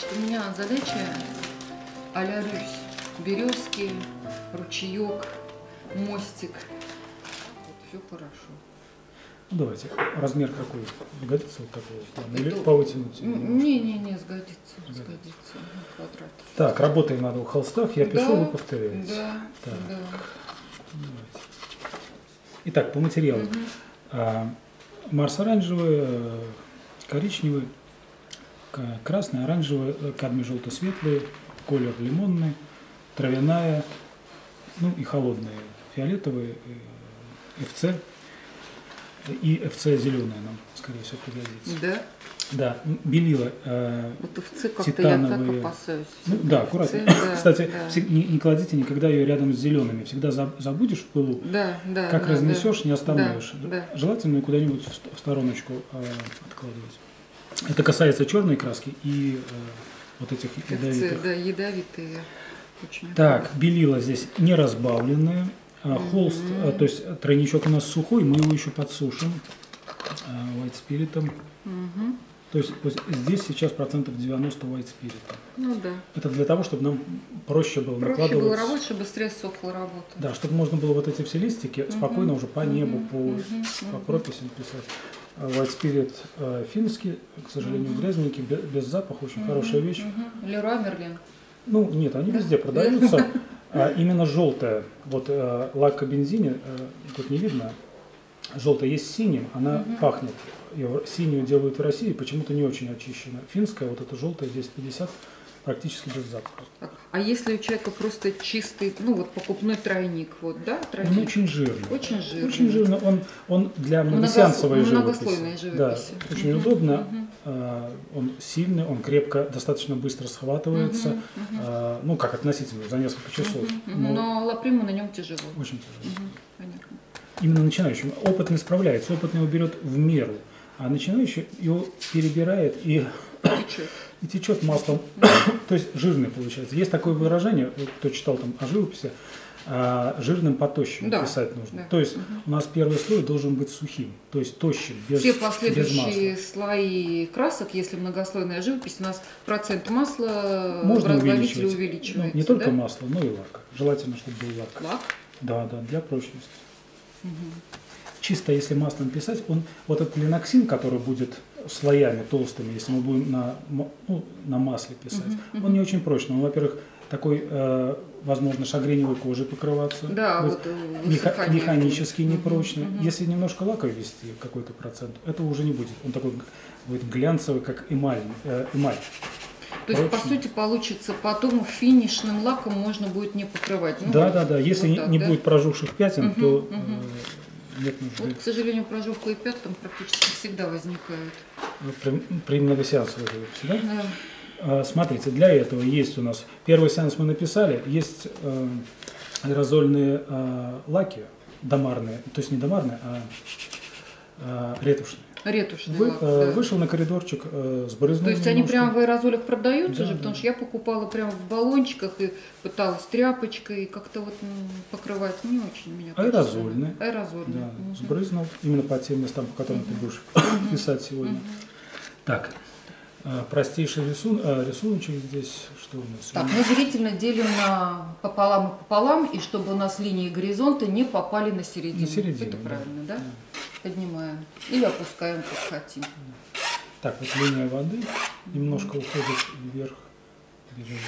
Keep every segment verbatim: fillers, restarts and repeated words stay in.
У меня задача а-ля Русь. Березки, ручеек, мостик. Вот, все хорошо. Ну, давайте. Размер какой? Годится вот такой плана? Или Это... повытянуть? Не-не-не, сгодится. Сгодится. сгодится. Квадрат. Так, работаем на двух холстах. Я пишу, да, вы повторяете. Да, так. да. Итак, по материалу. Угу. А, Марс оранжевый, коричневый, красный, оранжевый, кадмий желто-светлый, колер лимонный, травяная, ну и холодные, фиолетовые, эф цэ. И эф цэ зеленая нам, скорее всего, пригодится. Да? Да, белила э, вот эф цэ как-то титановые. Я так опасаюсь. Ну, да, аккуратно. Да, Кстати, да. Не, не кладите никогда ее рядом с зелеными. Всегда забудешь в пылу. Да, да, как да, разнесешь, да. не остановишь. Да, да. Желательно куда-нибудь в стороночку э, откладывать. Это касается черной краски и э, вот этих ядовитых. эф цэ, да, ядовитые. Очень так, аккуратно. белила здесь не разбавленные. Mm-hmm. Холст, то есть тройничок у нас сухой, мы его еще подсушим white спиритом. Mm-hmm. То есть здесь сейчас процентов девяносто white спирита. Ну да. Это для того, чтобы нам проще было проще накладывать. было работать, чтобы быстрее сохла работа. Да, чтобы можно было вот эти все листики mm-hmm. спокойно уже по небу, mm-hmm. по, mm-hmm. по прописям писать. White спирит э, финский, к сожалению, mm-hmm. грязненький, без, без запаха, очень mm-hmm. хорошая вещь. Mm-hmm. Леруа Мерлен. Ну, нет, они везде продаются. А именно желтая, вот э, лак о бензине, э, тут не видно, желтая есть синим, она uh-huh. пахнет. Ее синюю делают в России, почему-то не очень очищена. Финская, вот эта желтая, десять пятьдесят, практически без запаха. А если у человека просто чистый, ну вот покупной тройник, вот, да? Тройник? Он очень жирный. Очень жирный. Очень жирный. Он, он для многосеансовой многослойной живописи. живописи. Да, очень uh-huh. удобно. Uh-huh. Он сильный, он крепко, достаточно быстро схватывается. Uh-huh. Uh-huh. Ну, как относительно, за несколько часов. Uh-huh. Но, Но лаприму на нем тяжело. Очень тяжело. Uh-huh. Понятно. Именно начинающим. Опытный справляется, опытный его берет в меру. А начинающий его перебирает и течет, и течет маслом. То есть жирный получается. Есть такое выражение, кто читал там о живописи, жирным по тощим да, писать нужно. Да. То есть угу. у нас первый слой должен быть сухим, то есть тощим, без Все последующие без слои красок, если многослойная живопись, у нас процент масла можно в разбавителе увеличивать. увеличивается. Ну, не только да? масло, но и лак. Желательно, чтобы был лак. Лак? Да, да, для прочности. Угу. Чисто если маслом писать, он вот этот линоксин, который будет слоями толстыми, если мы будем на, ну, на масле писать, uh-huh, uh-huh. он не очень прочный. Он, во-первых, такой, э, возможно, шагреневой кожей покрываться. Да, вот меха- механически непрочный. Uh-huh, uh-huh. Если немножко лака ввести, какой-то процент, это уже не будет. Он такой будет глянцевый, как эмаль. Э, эмаль. То есть, по сути, получится, потом финишным лаком можно будет не покрывать. Ну, да, да, да. Если вот не, так, не да? будет прожухших пятен, uh-huh, то... Uh-huh. Э, Нет нужды. Вот, к сожалению, проживка и пятна практически всегда возникают. При, при многосеансовой живописи, да? Да. А, смотрите, для этого есть у нас, первый сеанс мы написали, есть э, аэрозольные э, лаки, домарные, то есть не домарные, а э, ретушные. Ретушный Вы, лак, э, да. Вышел на коридорчик, э, сбрызнул. То есть немножко. они прямо в аэрозолях продаются да, же, да. потому что я покупала прямо в баллончиках и пыталась тряпочкой, и как-то вот ну, покрывать не очень меня. Аэрозольный. Аэрозольный. Да, угу. Сбрызнул именно по тем местам, по которым угу. ты будешь угу. писать сегодня. Угу. Так, э, простейший рисун, э, рисуночек здесь, что у нас? Так, мы зрительно делим на пополам и пополам, и чтобы у нас линии горизонта не попали на середину. На середину, Это да. правильно, да? да? Поднимаем или опускаем, как хотим. Так, вот линия воды немножко уходит вверх берега.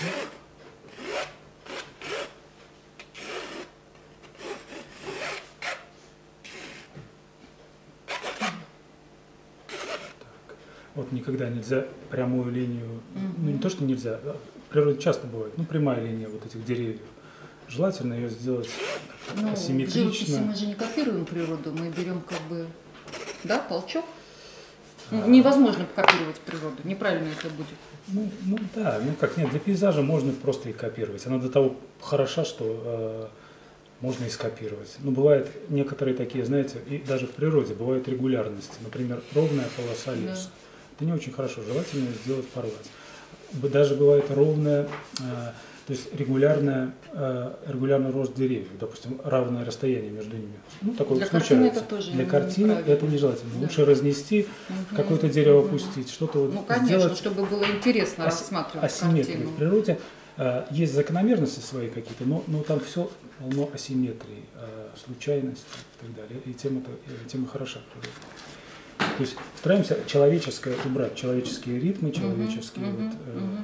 Вот никогда нельзя прямую линию, mm-hmm. ну не то, что нельзя, в природе часто бывает, ну прямая линия вот этих деревьев. Желательно ее сделать ну, асимметрично. В живописи мы же не копируем природу, мы берем как бы, да, толчок. А... Невозможно копировать природу, неправильно это будет. Ну, ну да, ну как нет, для пейзажа можно просто и копировать. Она до того хороша, что э, можно и скопировать. Но бывают некоторые такие, знаете, и даже в природе бывают регулярности. Например, ровная полоса леса. Да. Это не очень хорошо, желательно сделать порвать. Даже бывает ровная, э, То есть регулярная, э, регулярный рост деревьев, допустим, равное расстояние между ними. Ну, такое Для случается. картины это тоже Для картины это нежелательно. Да. Лучше разнести, угу, какое-то дерево угу. опустить, что-то вот ну, конечно, сделать, чтобы было интересно ас- рассматривать асимметрию картину. В природе. Э, есть закономерности свои какие-то, но, но там все полно асимметрии, э, случайностей и так далее. И тема, тема хороша в природе. То есть стараемся человеческое убрать, человеческие ритмы, человеческие угу, вот, э, угу.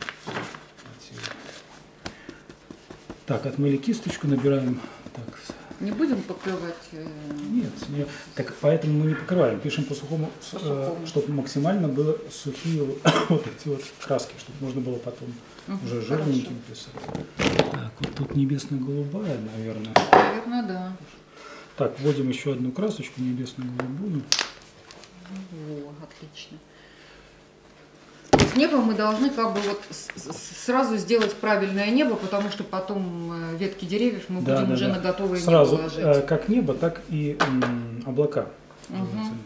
Так, отмыли кисточку, набираем. Так. Не будем покрывать? Нет, не, так поэтому мы не покрываем, пишем по сухому, по сухому. Э, чтобы максимально было сухие вот эти вот краски, чтобы можно было потом угу, уже жирненьким писать. Так, вот тут небесно-голубая, наверное. Наверное, да. Так, вводим еще одну красочку небесно-голубую. Во, отлично. С неба мы должны как бы вот сразу сделать правильное небо, потому что потом ветки деревьев мы да, будем да, уже да. на готовое сразу, небо ложить. Э, как небо, так и м, облака. Угу.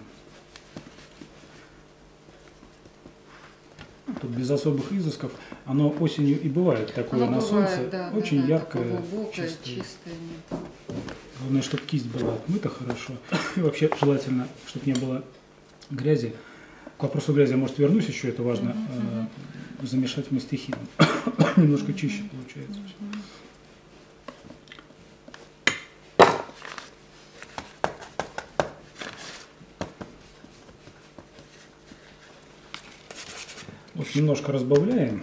Тут без особых изысков. Оно осенью и бывает такое оно на бывает, солнце. Да, очень да, яркое, глубокое, чистое. чистое небо. Главное, чтобы кисть была отмыта хорошо. И вообще желательно, чтобы не было грязи. К вопросу грязи я, может, вернусь еще, это важно, uh-huh, uh-huh. замешать вместе хином. Немножко чище получается. Вот немножко разбавляем.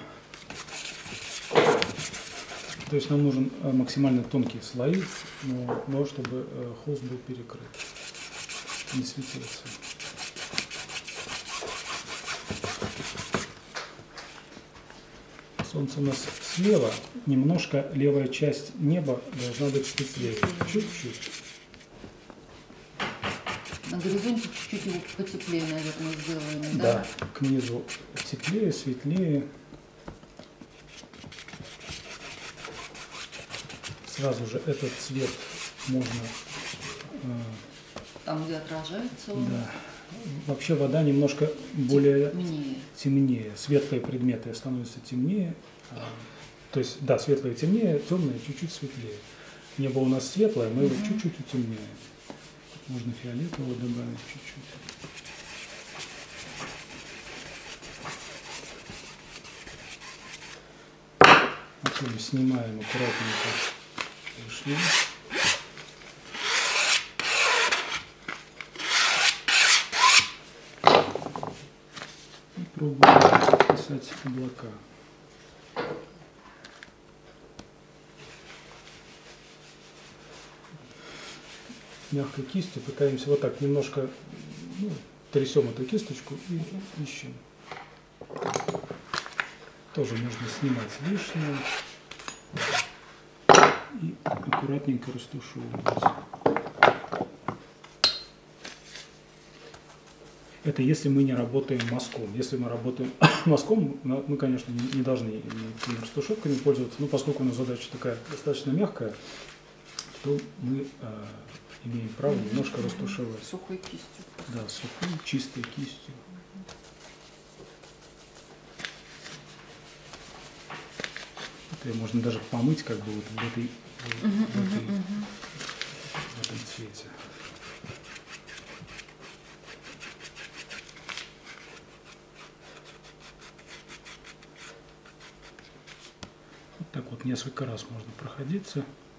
То есть нам нужен максимально тонкие слои, но, но чтобы холст был перекрыт, не светился. Солнце у нас слева, немножко левая часть неба должна быть светлее, чуть-чуть. На горизонте чуть-чуть его потеплее, наверное, сделаем, да? Да, к низу теплее, светлее. Сразу же этот цвет можно... Там, где отражается он. Да. Вообще вода немножко более темнее. темнее. Светлые предметы становятся темнее. То есть, да, светлые темнее, темные чуть-чуть светлее. Небо у нас светлое, мы его mm-hmm. чуть-чуть утемняем. Можно фиолетового добавить чуть-чуть. Потом снимаем аккуратненько шлем. И пробуем писать облака. Мягкой кистью пытаемся вот так немножко, ну, трясем эту кисточку и ищем. Тоже можно снимать лишнее и аккуратненько растушевывать. Это если мы не работаем мазком. Если мы работаем мазком, мы, конечно, не должны никакими растушевками пользоваться, но поскольку у нас задача такая достаточно мягкая, то мы э, имеем право немножко растушевать. Сухой кистью. Да, сухой, чистой кистью. Это можно даже помыть как бы вот в, этой, uh-huh, в, этой, uh-huh, uh-huh. в этом цвете. Вот так вот несколько раз можно проходиться.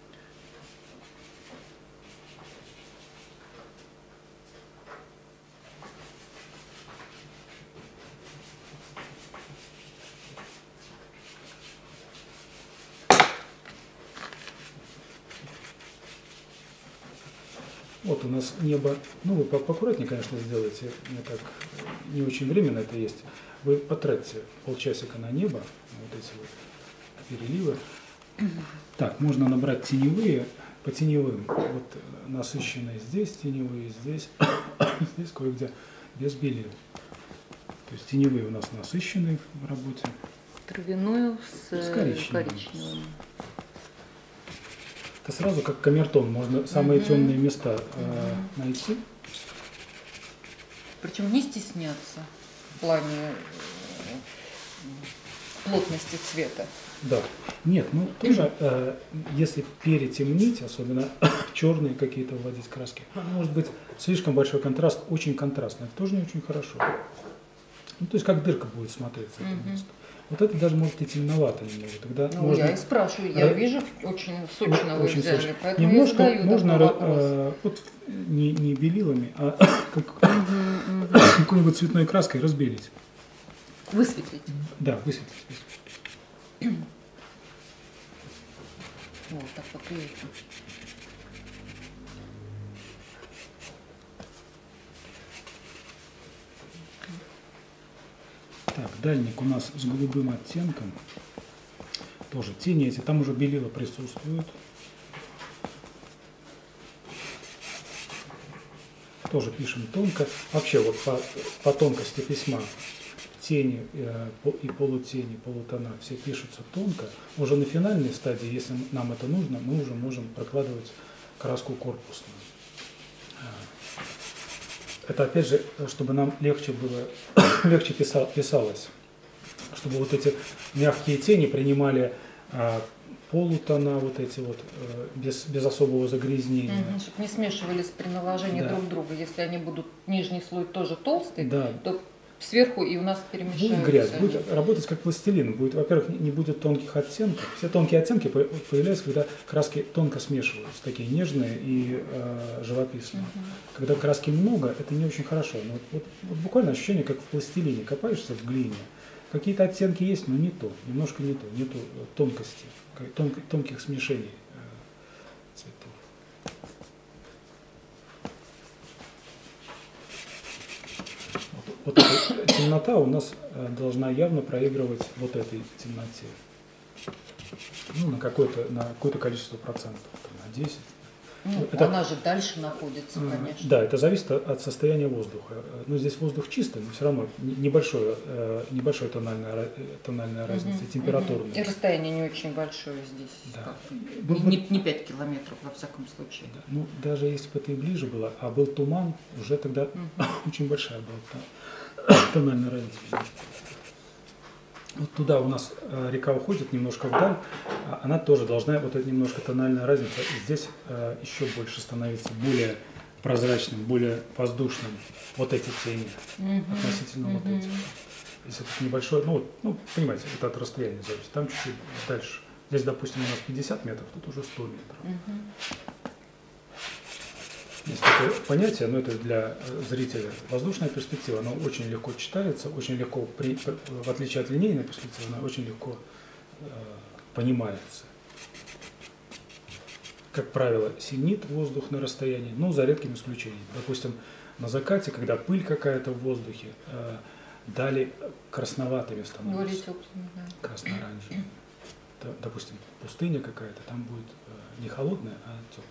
Вот у нас небо, ну вы поаккуратнее, конечно, сделайте, мне так не очень временно это есть. Вы потратьте полчасика на небо, вот эти вот переливы. Так, можно набрать теневые, по теневым, вот насыщенные здесь, теневые здесь, здесь кое-где без белил. То есть теневые у нас насыщенные в работе. Травяную с, с коричневым. коричневым. Это сразу как камертон, можно самые uh-huh. темные места э, uh-huh. найти. Причем не стесняться в плане плотности цвета. Да. Нет, ну тоже, э, если перетемнить, особенно черные какие-то вводить краски, может быть слишком большой контраст, очень контрастный. Это тоже не очень хорошо. Ну, то есть как дырка будет смотреться это Mm-hmm. место. Вот это даже может и темновато немного. Тогда ну, можно... я и спрашиваю, я Р... вижу очень сочно вы очень взяли, сочно. поэтому немножко я задаю можно вопрос. э, вот, не, не белилами, а как, mm-hmm, mm-hmm. какой-нибудь цветной краской разбелить. Высветлить. Да, высветлить. высветлить. Вот так вот видите. Так, дальник у нас с голубым оттенком. Тоже тени эти, там уже белила присутствуют. Тоже пишем тонко. Вообще вот по, по тонкости письма тени э, и полутени, полутона все пишутся тонко. Уже на финальной стадии, если нам это нужно, мы уже можем прокладывать краску корпусную. Это опять же, чтобы нам легче было, легче писал, писалось, чтобы вот эти мягкие тени принимали а, полутона, вот эти вот, а, без, без особого загрязнения. Угу, чтобы не смешивались при наложении да. друг друга. Если они будут, нижний слой тоже толстый, да. то сверху и у нас перемешаются. Будет грязь, они. будет работать как пластилин. Будет, во-первых, не будет тонких оттенков. Все тонкие оттенки появляются, когда краски тонко смешиваются, такие нежные и э, живописные. Угу. Когда краски много, это не очень хорошо. Но вот, вот, вот буквально ощущение, как в пластилине. Копаешься в глине. Какие-то оттенки есть, но не то, немножко не то, нету тонкости, тон, тонких смешений э, цветов. Вот эта темнота у нас должна явно проигрывать вот этой темноте. Ну, на какое-то, на какое-то количество процентов, на десять. Ну, это, она же дальше находится, конечно. Да, это зависит от состояния воздуха. Но здесь воздух чистый, но все равно небольшое, небольшая тональная, тональная разница, угу, температурная. Угу. И расстояние не очень большое здесь. Да. Не, не, не пять километров, во всяком случае. Да. Ну, даже если бы это и ближе было, а был туман, уже тогда угу. очень большая была тональная разница. Вот туда у нас э, река уходит немножко вдаль, она тоже должна, вот эта немножко тональная разница, здесь э, еще больше становиться более прозрачным, более воздушным, вот эти тени, mm-hmm. относительно mm-hmm. вот этих. Если это небольшое, ну, ну, понимаете, это от расстояния зависит, там чуть-чуть дальше. Здесь, допустим, у нас пятьдесят метров, тут уже сто метров. Mm-hmm. Есть такое понятие, но это для зрителя. Воздушная перспектива, она очень легко читается, очень легко, при, в отличие от линейной перспективы, она очень легко э, понимается. Как правило, синит воздух на расстоянии, но за редким исключением. Допустим, на закате, когда пыль какая-то в воздухе, э, дали красноватыми становятся. Теплыми, да. Красно-оранжевыми. Допустим, пустыня какая-то, там будет э, не холодная, а теплая.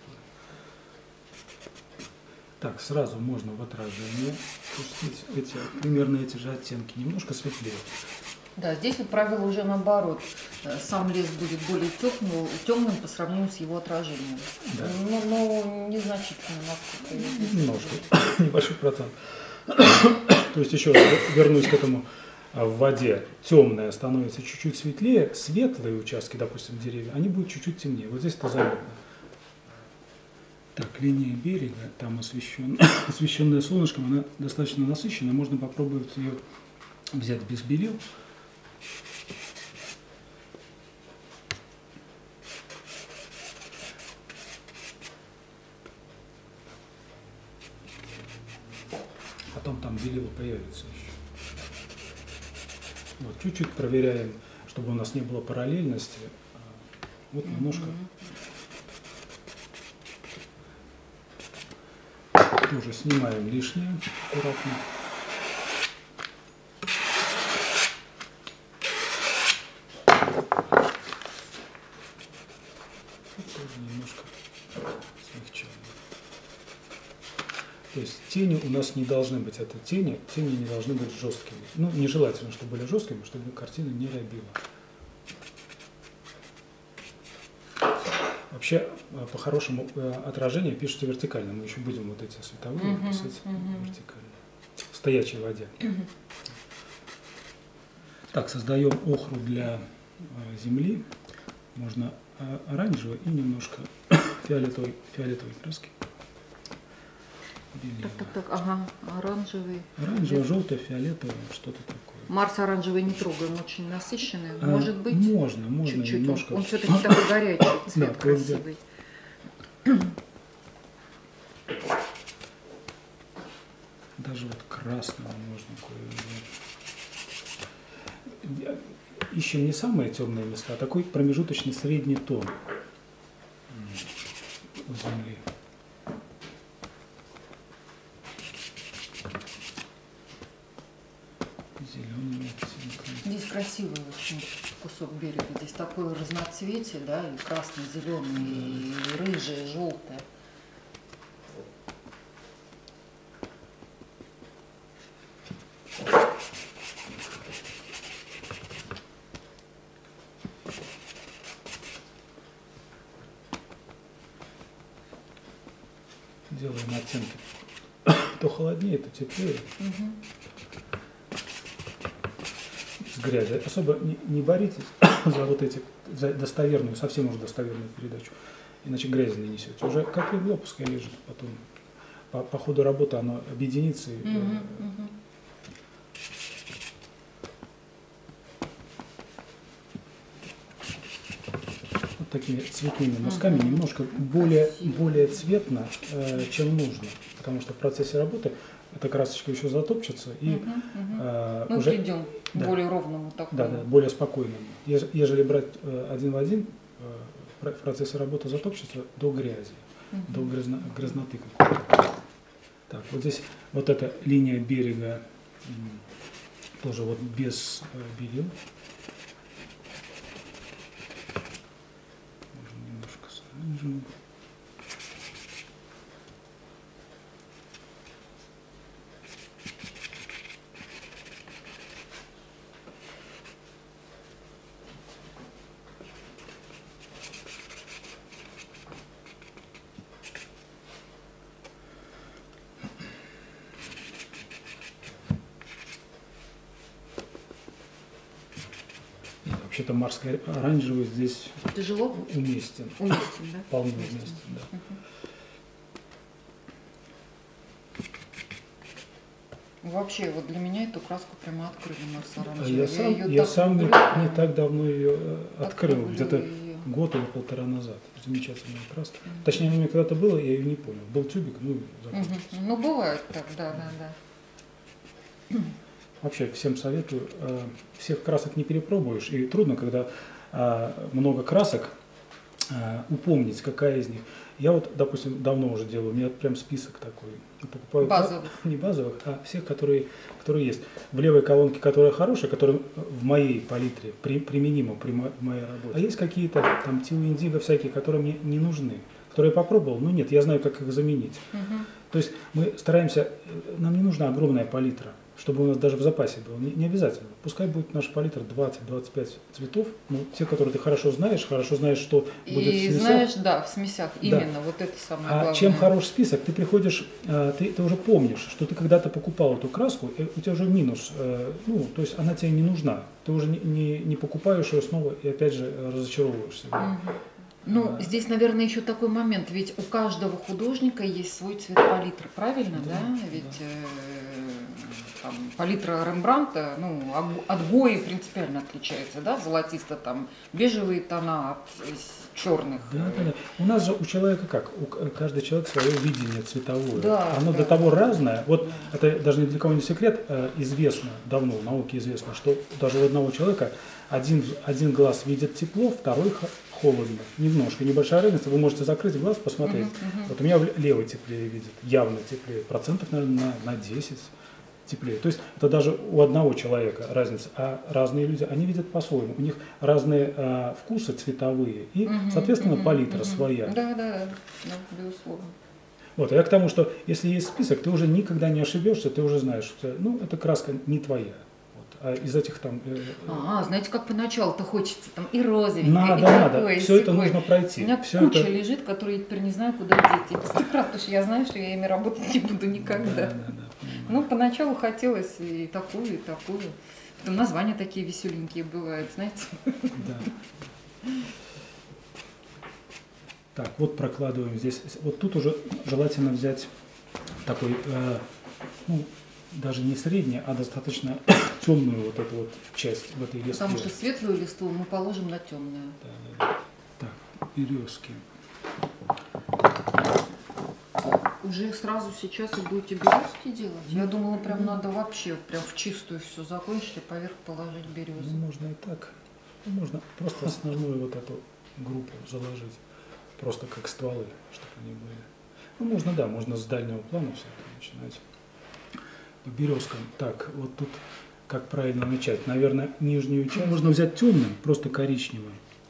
Так, сразу можно в отражение пустить эти, примерно эти же оттенки, немножко светлее. Да, здесь, как правило, уже наоборот. Сам лес будет более темным, темным по сравнению с его отражением. Да. Но, но незначительно. Немножко, небольшой процент. То есть еще раз вернусь к этому. В воде темное становится чуть-чуть светлее, светлые участки, допустим, деревья, они будут чуть-чуть темнее. Вот здесь это заметно. Так, линия берега, там освещен, освещенная солнышком, она достаточно насыщенная, можно попробовать ее взять без белил. Потом там белила появится еще. Вот, чуть-чуть проверяем, чтобы у нас не было параллельности. Вот немножко. Тоже снимаем лишнее аккуратно. Тоже немножко смягчаем. То есть тени у нас не должны быть, это тени, тени не должны быть жесткими. Ну, нежелательно, чтобы были жесткими, чтобы картина не рябила. Вообще, по-хорошему, отражение пишется вертикально. Мы еще будем вот эти световые uh-huh, писать uh-huh. вертикально. В стоячей воде. Uh-huh. Так, создаем охру для земли. Можно оранжевый и немножко фиолетовой, фиолетовой краски. Так, так, так, ага, оранжевый. Оранжевый, желтый, фиолетовый, что-то такое. Марс оранжевый не трогаем, очень насыщенный. А, Может быть? Можно, можно чуть-чуть. немножко. Он, он все-таки такой горячий цвет, да, красивый. Даже вот красного можно кое-что. Ищем не самые темные места, а такой промежуточный средний тон у земли. Зеленый оттенок. Здесь красивый очень кусок берега. Здесь такое разноцветие, да, и красный, зеленый, и рыжий, желтый. Делаем оттенки. То холоднее, то теплее. Угу. С грязью. Особо не, не боритесь за вот эти, за достоверную, совсем уже достоверную передачу. Иначе грязи нанесете. Уже как легло, пускай лежит. Потом по, по ходу работы оно объединится. И, угу, угу. Вот такими цветными мазками, угу. Немножко более, более цветно, э, чем нужно. Потому что в процессе работы эта красочка еще затопчется и угу, угу. Э, Мы уже придем к да, более ровному такому. Да, да, более спокойному. Еж, ежели брать э, один в один, э, в процессе работы затопчется до грязи, угу. До грязно, грязноты какой-то. Так, вот здесь вот эта линия берега тоже вот без э, белил. Можно немножко с оранжевым. Вообще-то марский оранжевый здесь тяжело уместен. Уместен, да? Вполне уместен, уместен, да. Угу. Вообще, вот для меня эту краску прямо открыли, Марс оранжевый. Я, я сам, я я сам не, не так давно ее открыл, где-то год или полтора назад. Замечательная краска. Угу. Точнее, она у меня когда-то была, я ее не понял. Был тюбик, ну, закончился. Угу. Ну, бывает так, да, да, да. Вообще всем советую, э, всех красок не перепробуешь, и трудно, когда э, много красок, э, упомнить, какая из них. Я вот, допустим, давно уже делаю, у меня прям список такой. Покупаю базовых. Не базовых, а всех, которые, которые есть. В левой колонке, которая хорошая, которая в моей палитре при, применима при моей работе. А есть какие-то там Тио Индиго всякие, которые мне не нужны, которые я попробовал, но нет, я знаю, как их заменить. Угу. То есть мы стараемся, нам не нужна огромная палитра, чтобы у нас даже в запасе было. Не, не обязательно. Пускай будет наша палитра двадцать-двадцать пять цветов, но те, которые ты хорошо знаешь, хорошо знаешь, что и будет в смесях. знаешь, да, в смесях, именно, да. Вот это самое а главное. Чем хорош список, ты приходишь, ты, ты уже помнишь, что ты когда-то покупал эту краску, и у тебя уже минус, ну, то есть она тебе не нужна. Ты уже не, не, не покупаешь ее снова и опять же разочаровываешься. Угу. Ну, здесь, наверное, еще такой момент, ведь у каждого художника есть свой цвет палитры, правильно, да? да? Ведь да. Э, там, палитра Рембрандта, ну, от Гои принципиально отличается, да? Золотисто там бежевые тона от черных. Да, да, да. У нас же у человека как? У каждый человек свое видение цветовое. Да, Оно да. до того разное. Вот да. Это даже ни для кого не секрет, известно, давно в науке известно, что даже у одного человека один, один глаз видит тепло, второй холодно. Немножко, небольшая разница. Вы можете закрыть глаз, посмотреть. Uh-huh, uh-huh. Вот у меня левый теплее видит, явно теплее. Процентов, наверное, на, на десять теплее. То есть это даже у одного человека разница. А разные люди, они видят по-своему. У них разные а, вкусы цветовые. И, uh-huh, соответственно, uh-huh, палитра uh-huh. своя. Да, да, да, безусловно. Вот, а я к тому, что если есть список, ты уже никогда не ошибешься, ты уже знаешь, что ну, эта краска не твоя. А из этих там... Э, а, знаете, как поначалу-то хочется там и розовенькое, надо, и надо. такое, Все и это такое. нужно пройти. У меня Все куча это... лежит, которые я теперь не знаю, куда деть. Я просто рад, потому что я знаю, что я ими работать не буду никогда. Да, да, да, ну, поначалу хотелось и такую, и такую. Там названия такие веселенькие бывают, знаете. Да. Так, вот прокладываем здесь. Вот тут уже желательно взять такой, э, ну, даже не средний, а достаточно темную вот эту вот часть в этой листве. Потому что светлую листву мы положим на темную. Да, да, да. Так, березки. Уже сразу сейчас и будете березки делать? Я думала, прям надо вообще прям в чистую все закончить и поверх положить березы. Ну, можно и так. Ну, можно просто основную вот эту группу заложить. Просто как стволы, чтобы они были. Ну, можно, да, можно с дальнего плана все это начинать. По березкам. Так, вот тут как правильно начать? Наверное, нижнюю часть можно взять темным, просто коричневым.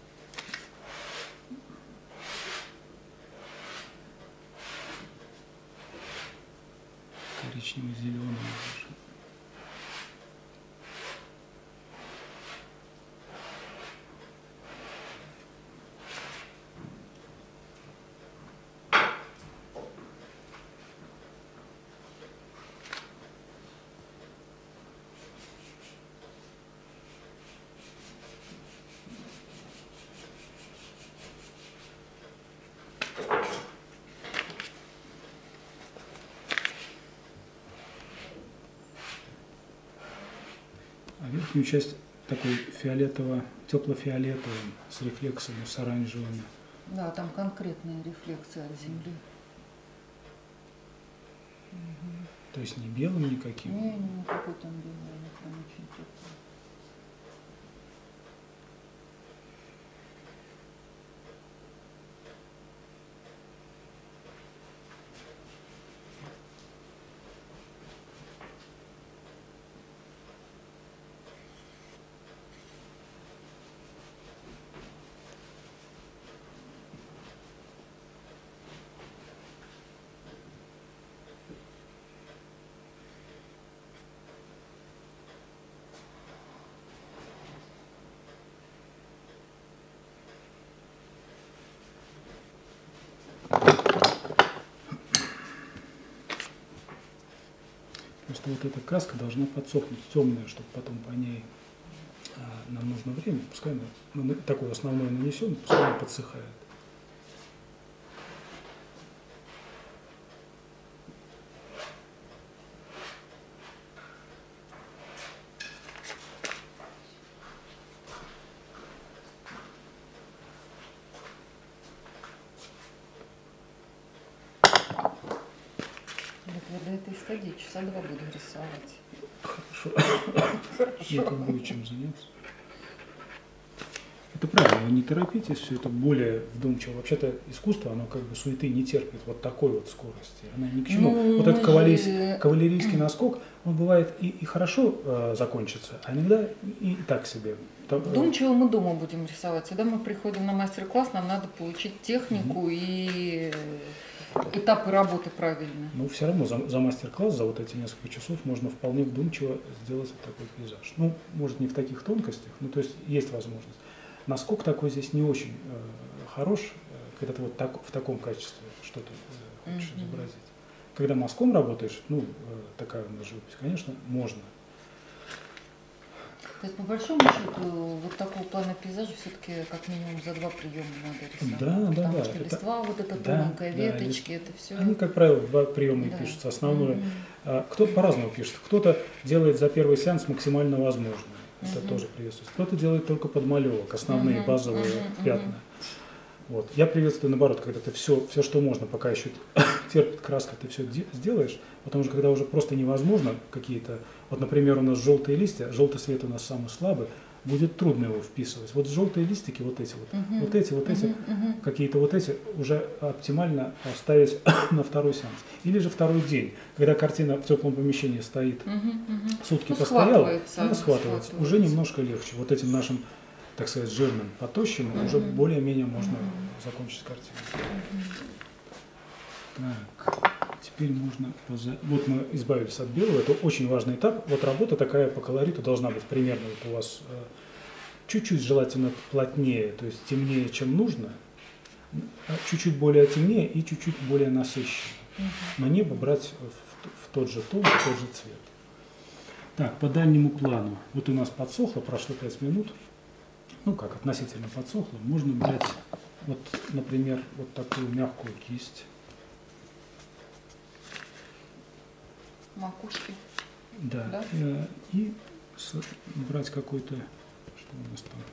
Коричнево-зеленый. А верхнюю часть такой фиолетово, тепло-фиолетовым, с рефлексами, с оранжевыми. Да, там конкретные рефлексы от земли. Угу. То есть не белым никаким? Не, не, никакой там белый, они прям очень теплые. Просто вот эта краска должна подсохнуть, темная, чтобы потом по ней а, нам нужно время. Пускай мы, мы такое основное нанесем, пускай она подсыхает. До этой стадии часа два буду рисовать. Хорошо. Я как будет чем заняться. Это правильно, вы не торопитесь, все это более вдумчиво. Вообще-то искусство, оно как бы суеты не терпит вот такой вот скорости. Она ни к чему. Ну, вот этот кавалерийский, же... кавалерийский наскок, он бывает и, и хорошо э, закончится, а иногда и, и так себе. Вдумчиво мы дома будем рисовать. Когда мы приходим на мастер-класс, нам надо получить технику mm-hmm. и этапы работы правильно. Но все равно за, за мастер-класс, за вот эти несколько часов можно вполне вдумчиво сделать вот такой пейзаж. Ну, может, не в таких тонкостях, но то есть есть возможность. Наскок такой здесь не очень э, хорош, э, когда ты вот так, в таком качестве что-то э, хочешь mm-hmm. изобразить. Когда мазком работаешь, ну, э, такая у нас живопись, конечно, можно. То есть, по большому счету, вот такого плана пейзажа все-таки как минимум за два приема надо рисовать. Да, да, Потому да. что это... листва, вот эта да, тоненькая, да, веточки, это все. Они, как правило, два приема да. и пишутся. Основное. Mm-hmm. Кто-то по-разному пишет. Кто-то делает за первый сеанс максимально возможное. Это mm-hmm. тоже приветствуется. Кто-то делает только подмалевок, основные mm-hmm. базовые mm-hmm. пятна. Вот. Я приветствую наоборот, когда ты все, все, что можно, пока еще терпит краска, ты все де- сделаешь, потому что когда уже просто невозможно какие-то, вот, например, у нас желтые листья, желтый цвет у нас самый слабый, будет трудно его вписывать. Вот желтые листики, вот эти вот, uh-huh. вот эти, вот эти, uh-huh, uh-huh. какие-то вот эти уже оптимально ставить на второй сеанс. Или же второй день, когда картина в теплом помещении стоит, uh-huh, uh-huh. сутки ну, постояла, она схватывается. схватывается. Уже немножко легче. Вот этим нашим, так сказать, жирным потощим uh-huh. уже более-менее можно uh-huh. закончить картину. Uh-huh. Так. Теперь можно... Поза... Вот мы избавились от белого. Это очень важный этап. Вот работа такая по колориту должна быть примерно вот у вас э, чуть-чуть желательно плотнее, то есть темнее, чем нужно, чуть-чуть более темнее и чуть-чуть более насыщенно. Uh-huh. Но небо брать в, в тот же тон, в тот же цвет. Так, по дальнему плану. Вот у нас подсохло, прошло пять минут. Ну, как относительно подсохло. Можно брать, вот, например, вот такую мягкую кисть. Макушки. Да. Да? Э, и с, брать какой-то, что у нас там.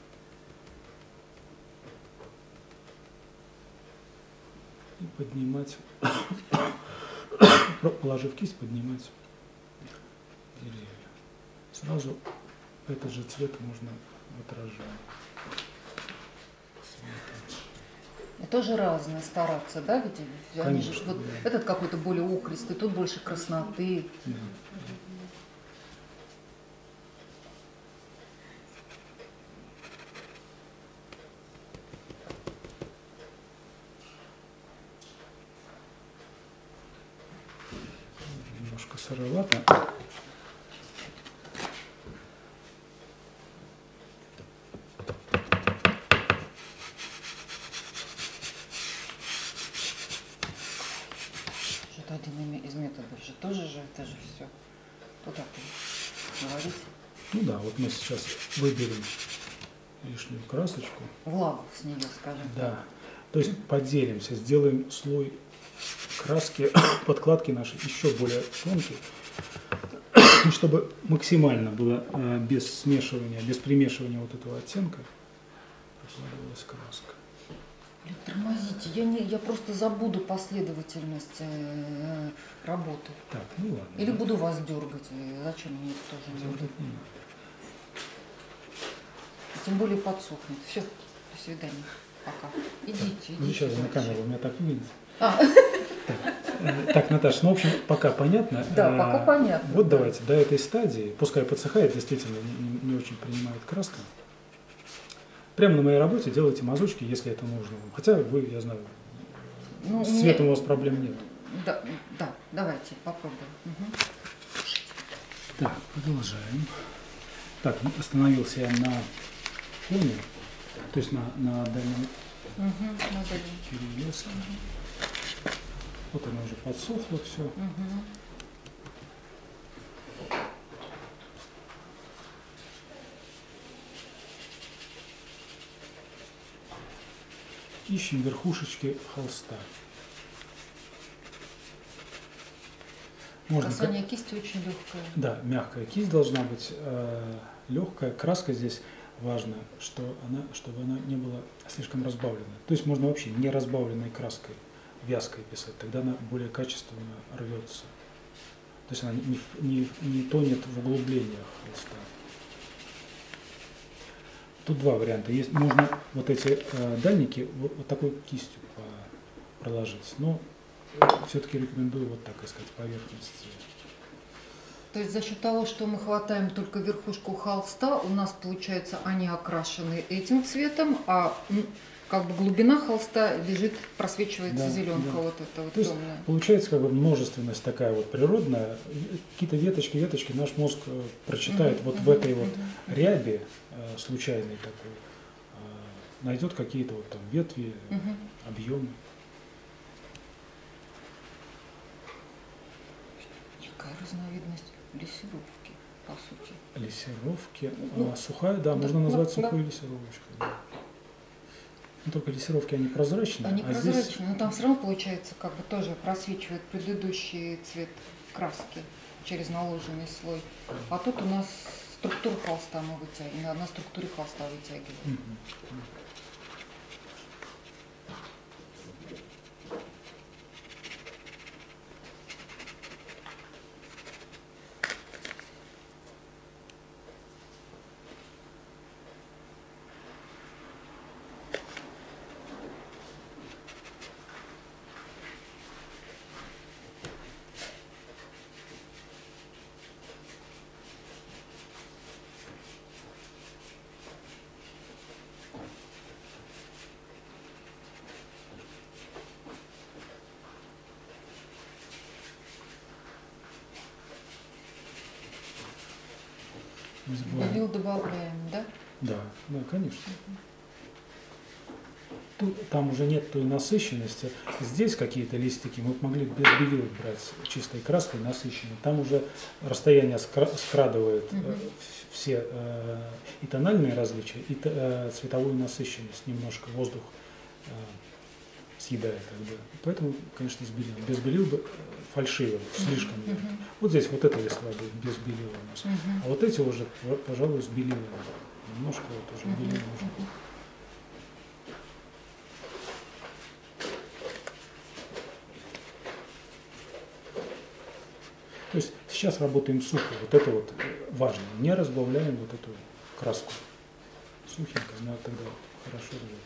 И поднимать, положив кисть, поднимать деревья. Сразу этот же цвет можно отражать. И тоже разные стараться, да? Ведь они же, Конечно, вот да. этот какой-то более охристый, тут больше красноты. Да. Немножко сыровато. Это один из методов же тоже же, это же все. Туда говорить. Ну да, вот мы сейчас выберем лишнюю красочку. Влагу с нее, скажем. Да. То есть поделимся, сделаем слой краски, подкладки нашей еще более тонкий, чтобы максимально было э, без смешивания, без примешивания вот этого оттенка прокладывалась краска. Блин, тормозите, я, не, я просто забуду последовательность э, работы. Так, ну ладно. Или да. буду вас дергать. И зачем мне это тоже не Дергать не надо. Тем более подсохнет. Все, до свидания. Пока. Идите, идите. Ну, сейчас на дальше. камеру у меня так выглядит. А. Так, э, так, Наташа, ну, в общем, пока понятно. Да, Э, пока понятно. Вот да. давайте до этой стадии, пускай подсыхает, действительно не, не- не очень принимает краска. Прямо на моей работе делайте мазочки, если это нужно вам. Хотя вы, я знаю, Ну, с мне- цветом у вас проблем нет. Да, да, давайте попробуем. Угу. Так, продолжаем. Так, ну, остановился я на фоне, то есть на, на дальнем Угу. Надо ли. перелеске. Вот оно уже подсохло все. Угу. Ищем верхушечки холста. Можно, Касание кисти очень легкое. да, мягкая кисть должна быть, э, легкая. Краска здесь важно, что она, чтобы она не была слишком разбавлена. То есть можно вообще не разбавленной краской, вязкой писать, тогда она более качественно рвется. То есть она не, не, не тонет в углублениях холста. Тут два варианта. Есть, можно вот эти э, дальники вот, вот такой кистью по, проложить, но все-таки рекомендую вот так искать поверхность. То есть за счет того, что мы хватаем только верхушку холста, у нас получается они окрашены этим цветом, а м, как бы глубина холста лежит, просвечивается Да, зеленка, да. вот это вот То есть темная. получается как бы множественность такая вот природная. Какие-то веточки, веточки наш мозг э, прочитает Мгм, вот мгм, в этой вот мгм. ряби э, случайной такой, э, найдет какие-то вот там ветви, Мгм. объемы. Какая разновидность лессировки, по сути. Лессировки. Ну, А, сухая, да, да, можно назвать да, сухой лессировочкой. Да. Но только лессировки они прозрачные. Они а прозрачные, здесь но там все равно получается, как бы тоже просвечивает предыдущий цвет краски через наложенный слой. А тут у нас структуру холста мы вытягиваем, на структуре холста вытягиваем. Мгм. Не забываем. Белил добавляем, да? Да, да, конечно. тут, там уже нет той насыщенности. Здесь какие-то листики мы могли без белил брать чистой краской насыщенной. Там уже расстояние скрадывает угу. все э, и тональные различия, и э, цветовую насыщенность немножко, воздух э, съедает. Как бы. Поэтому, конечно, с белилом. Без белил бы фальшиво, слишком ярко. Uh-huh. Вот здесь вот эта листва будет без белила у нас. Uh-huh. А вот эти уже, пожалуй, с белилом. Немножко вот уже uh-huh. белил нужно. Uh-huh. То есть сейчас работаем сухо. Вот это вот важно. Не разбавляем вот эту краску. Сухенько, она тогда хорошо рвется.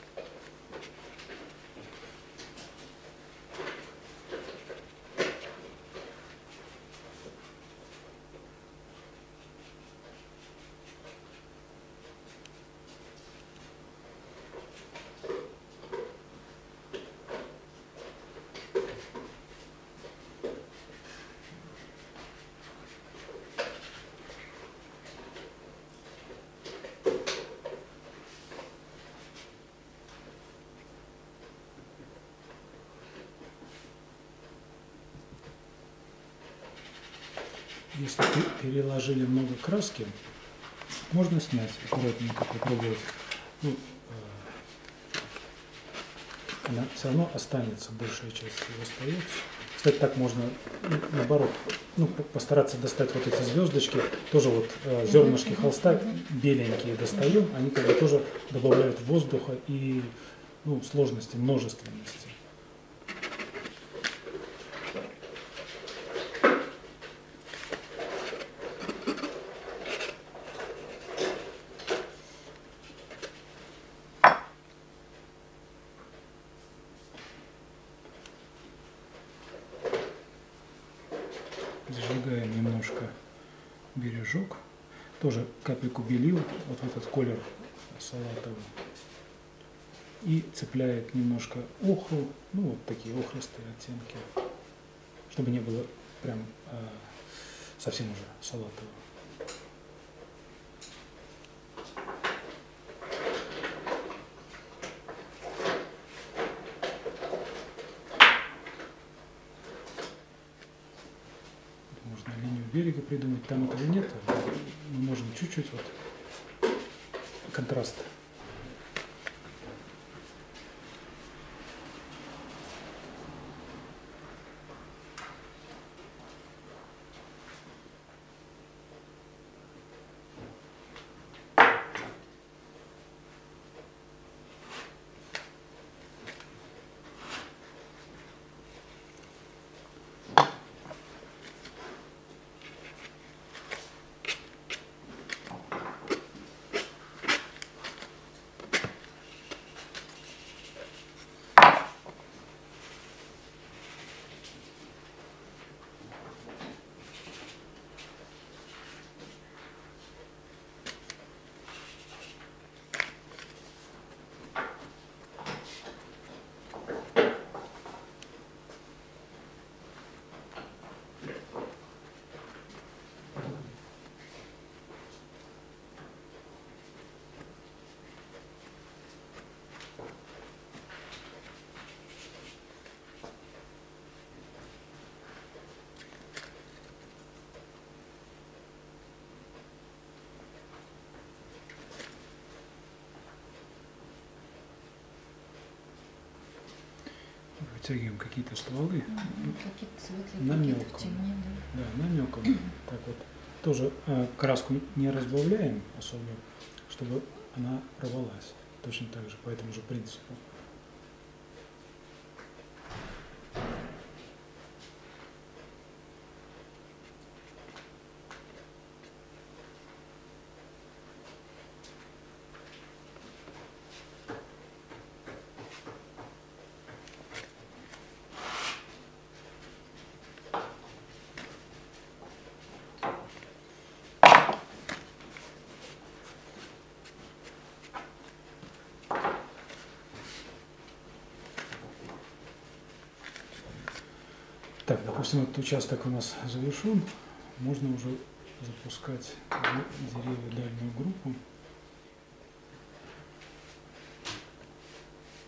Если переложили много краски, можно снять аккуратненько, попробовать. Ну, э, она все равно останется, большая часть его остается. Кстати, так можно, наоборот, ну, постараться достать вот эти звездочки. Тоже вот э, зернышки холста беленькие достаем, они как бы тоже добавляют воздуха и ну, сложности, множественности. Зажигаем немножко бережок, тоже капельку белил, вот в этот колер салатовый, и цепляет немножко охру, ну вот такие охристые оттенки, чтобы не было прям э, совсем уже салатового. Берега придумать, там этого нет, мы можем чуть-чуть вот контраст. Вытягиваем какие-то стволы mm-hmm. какие-то светлые, намеком. Какие-то темнее, да. Да, намеком. Так вот. Тоже э, краску не разбавляем особо, чтобы она рвалась. Точно так же, по этому же принципу. Так, допустим, этот участок у нас завершен, можно уже запускать деревья дальнюю группу.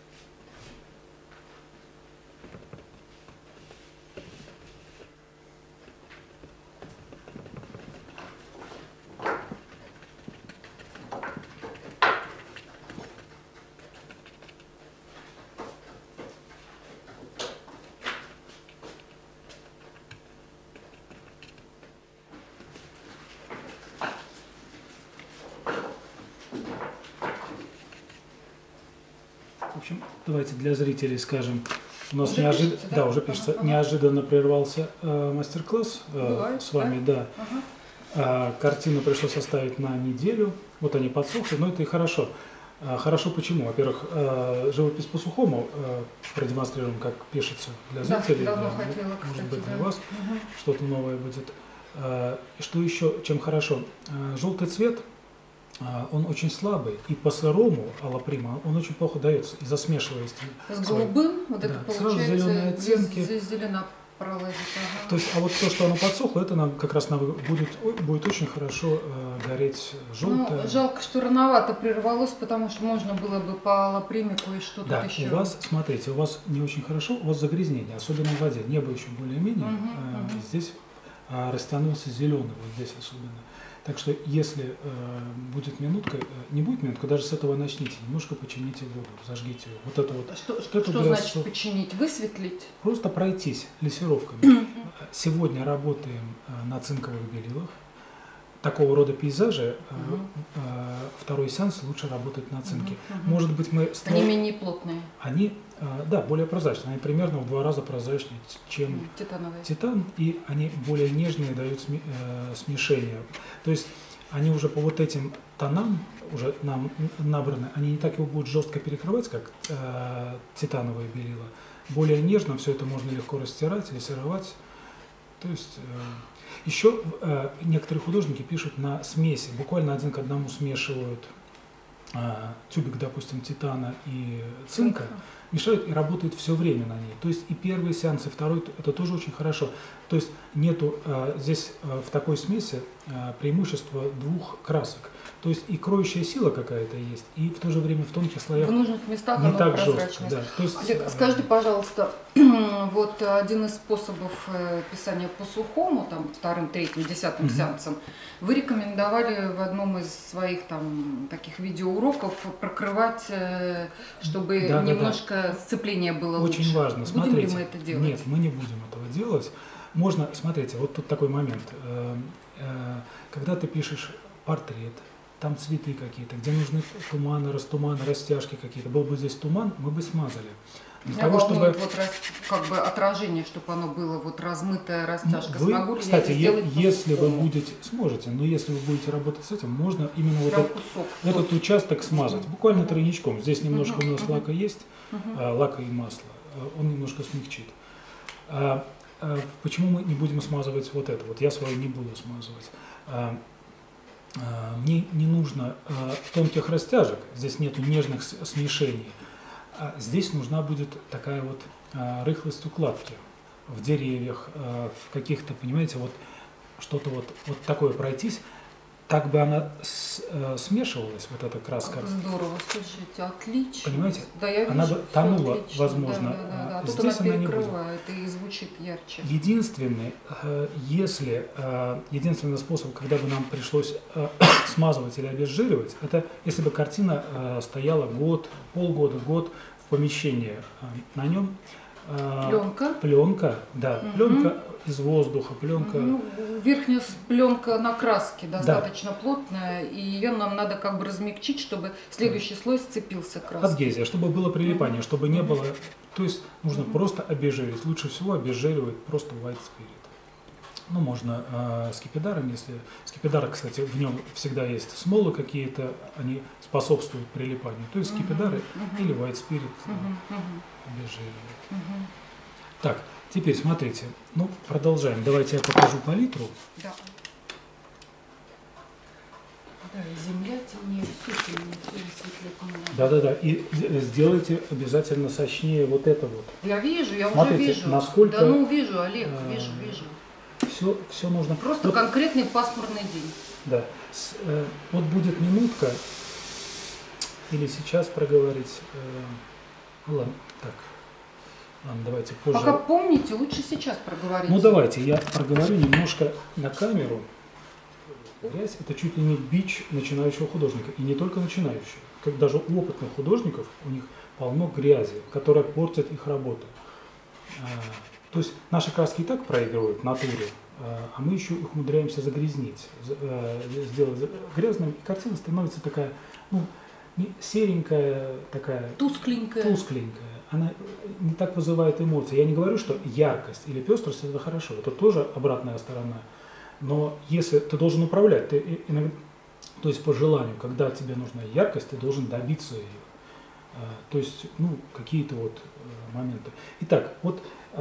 общем, давайте для зрителей скажем. У нас уже неожиданно, пишете, да? да, уже пишется, ага, ага. неожиданно прервался э, мастер-класс э, Бывает, с вами, да. да. Ага. А, картину пришлось оставить на неделю, вот они подсохли, но это и хорошо. А, хорошо почему? Во-первых, э, живопись по-сухому э, продемонстрируем, как пишется для зрителей, да, давно для, хотела, может кстати, быть, для да. вас Угу. что-то новое будет. А, и что еще, чем хорошо? А, желтый цвет, а, он очень слабый, и по сырому аллоприма он очень плохо дается из-за смешиваемости. С голубым, вот да, это сразу зеленые получается, оттенки. здесь, здесь зелена пролазит. Ага. То есть, а вот то, что оно подсохло, это нам как раз нам будет, будет очень хорошо э, гореть желтое. Ну, жалко, что рановато прервалось, потому что можно было бы по аллоприме кое-что Да, тут еще. у вас, смотрите, у вас не очень хорошо, у вас загрязнение, особенно в воде. Небо еще более-менее, Угу, э, угу. здесь э, растянулся зеленый, вот здесь особенно. Так что, если э, будет минутка, э, не будет минутка, даже с этого начните, немножко почините воду, зажгите ее. Вот это вот. Что, что что, что значит починить? Высветлить? Просто пройтись лессировками. Сегодня работаем э, на цинковых белилах. Такого рода пейзажи, Угу. э, э, второй сеанс лучше работать на цинке. Угу, угу. Может быть, мы... Они менее плотные. Они, э, да, более прозрачные. Они примерно в два раза прозрачнее, чем Титановые. титан, и они более нежные, дают сме, э, смешение. То есть они уже по вот этим тонам уже нам набраны, они не так его будут жестко перекрывать, как э, титановые белила. Более нежно, все это можно легко растирать, лессировать. То есть э, еще э, некоторые художники пишут на смеси, буквально один к одному смешивают э, тюбик, допустим, титана и цинка, мешают и работают все время на ней. То есть и первый сеанс, и второй, это тоже очень хорошо. То есть нету э, здесь э, в такой смеси э, преимущества двух красок. То есть и кроющая сила какая-то есть, и в то же время в тонких слоях в нужных местах не оно так прозрачное. жестко. Да. То есть, Олег, э, скажите, пожалуйста, вот один из способов э, писания по сухому, там вторым, третьим, десятым Мгм. сеансом, вы рекомендовали в одном из своих там таких видеоуроков прокрывать, э, чтобы Да, да, да. немножко сцепление было лучше. Очень важно. Будем Смотрите, ли мы это делать? Нет, мы не будем этого делать. Можно, смотрите, вот тут такой момент. Э, э, Когда ты пишешь портрет, там цветы какие-то, где нужны туманы, растуманы, растяжки какие-то. Был бы здесь туман, мы бы смазали. Для Меня того, волнует чтобы... вот раз- как бы отражение, чтобы оно было вот размытая растяжка. Вы, Смогу ли кстати, я е- это сделать если вы по-сухому? будете, сможете, но если вы будете работать с этим, можно именно вот Прям этот, кусок. этот участок смазать, буквально тройничком. Здесь немножко Мгм, у нас мгм. лака есть, Мгм. а, лака и масло, а, он немножко смягчит. А, а, почему мы не будем смазывать вот это? Вот я свою не буду смазывать. А, а, мне не нужно а, тонких растяжек, здесь нету нежных с- смешений. А здесь нужна будет такая вот а, рыхлость укладки в деревьях, а, в каких-то, понимаете, вот что-то вот, вот такое пройтись, так бы она с- э, смешивалась, вот эта краска. Как здорово, слушайте, отлично. Понимаете? Да, я вижу, Она бы всё тонула, отлично. возможно, Да, да, да, да. а Тут здесь она она не будет. перекрывает и звучит ярче. Единственный, э, если, э, единственный способ, когда бы нам пришлось э, смазывать или обезжиривать, это если бы картина э, стояла год, полгода, год в помещении э, на нем. э, Пленка. Пленка, да, Мгм. пленка из воздуха, пленка. Ну, верхняя с- пленка на краске достаточно плотная, и ее нам надо как бы размягчить, чтобы следующий слой сцепился краской. Адгезия, чтобы было прилипание, Мгм. чтобы не Мгм. было. То есть нужно Мгм. просто обезжирить. Лучше всего обезжиривать просто white spirit. Ну, можно э, скипидаром, если... Скипидар, кстати, в нем всегда есть смолы какие-то, они способствуют прилипанию. То есть Мгм. скипидары Мгм. или white spirit э, Мгм. Мгм. обезжиривают. Мгм. Так, теперь смотрите. Ну, продолжаем. Давайте я покажу палитру. Да. Да, и земля темнее, все темнее, все светлее тумана. Да-да-да. И э, сделайте обязательно сочнее вот это вот. Я вижу, я Смотрите, уже вижу. насколько, Да ну вижу, Олег, э, вижу, вижу. Все, все нужно. Просто Вот- конкретный пасмурный день. Да. С- э, вот будет минутка, или сейчас проговорить. э, ну ладно, так. Ладно, давайте позже. Пока помните, лучше сейчас проговорить. Ну давайте, я проговорю немножко на камеру. Грязь – это чуть ли не бич начинающего художника. И не только начинающего. Как даже у опытных художников, у них полно грязи, которая портит их работу. А, то есть наши краски и так проигрывают в натуре, а а мы еще их умудряемся загрязнить, за- э, сделать за- грязным, и картина становится такая, ну, не, серенькая такая, тускленькая. тускленькая, она не так вызывает эмоции. Я не говорю, что яркость или пестрость это хорошо, это тоже обратная сторона. Но если ты должен управлять, ты иногда, то есть по желанию, когда тебе нужна яркость, ты должен добиться ее. То есть, ну, какие-то вот моменты. Итак, вот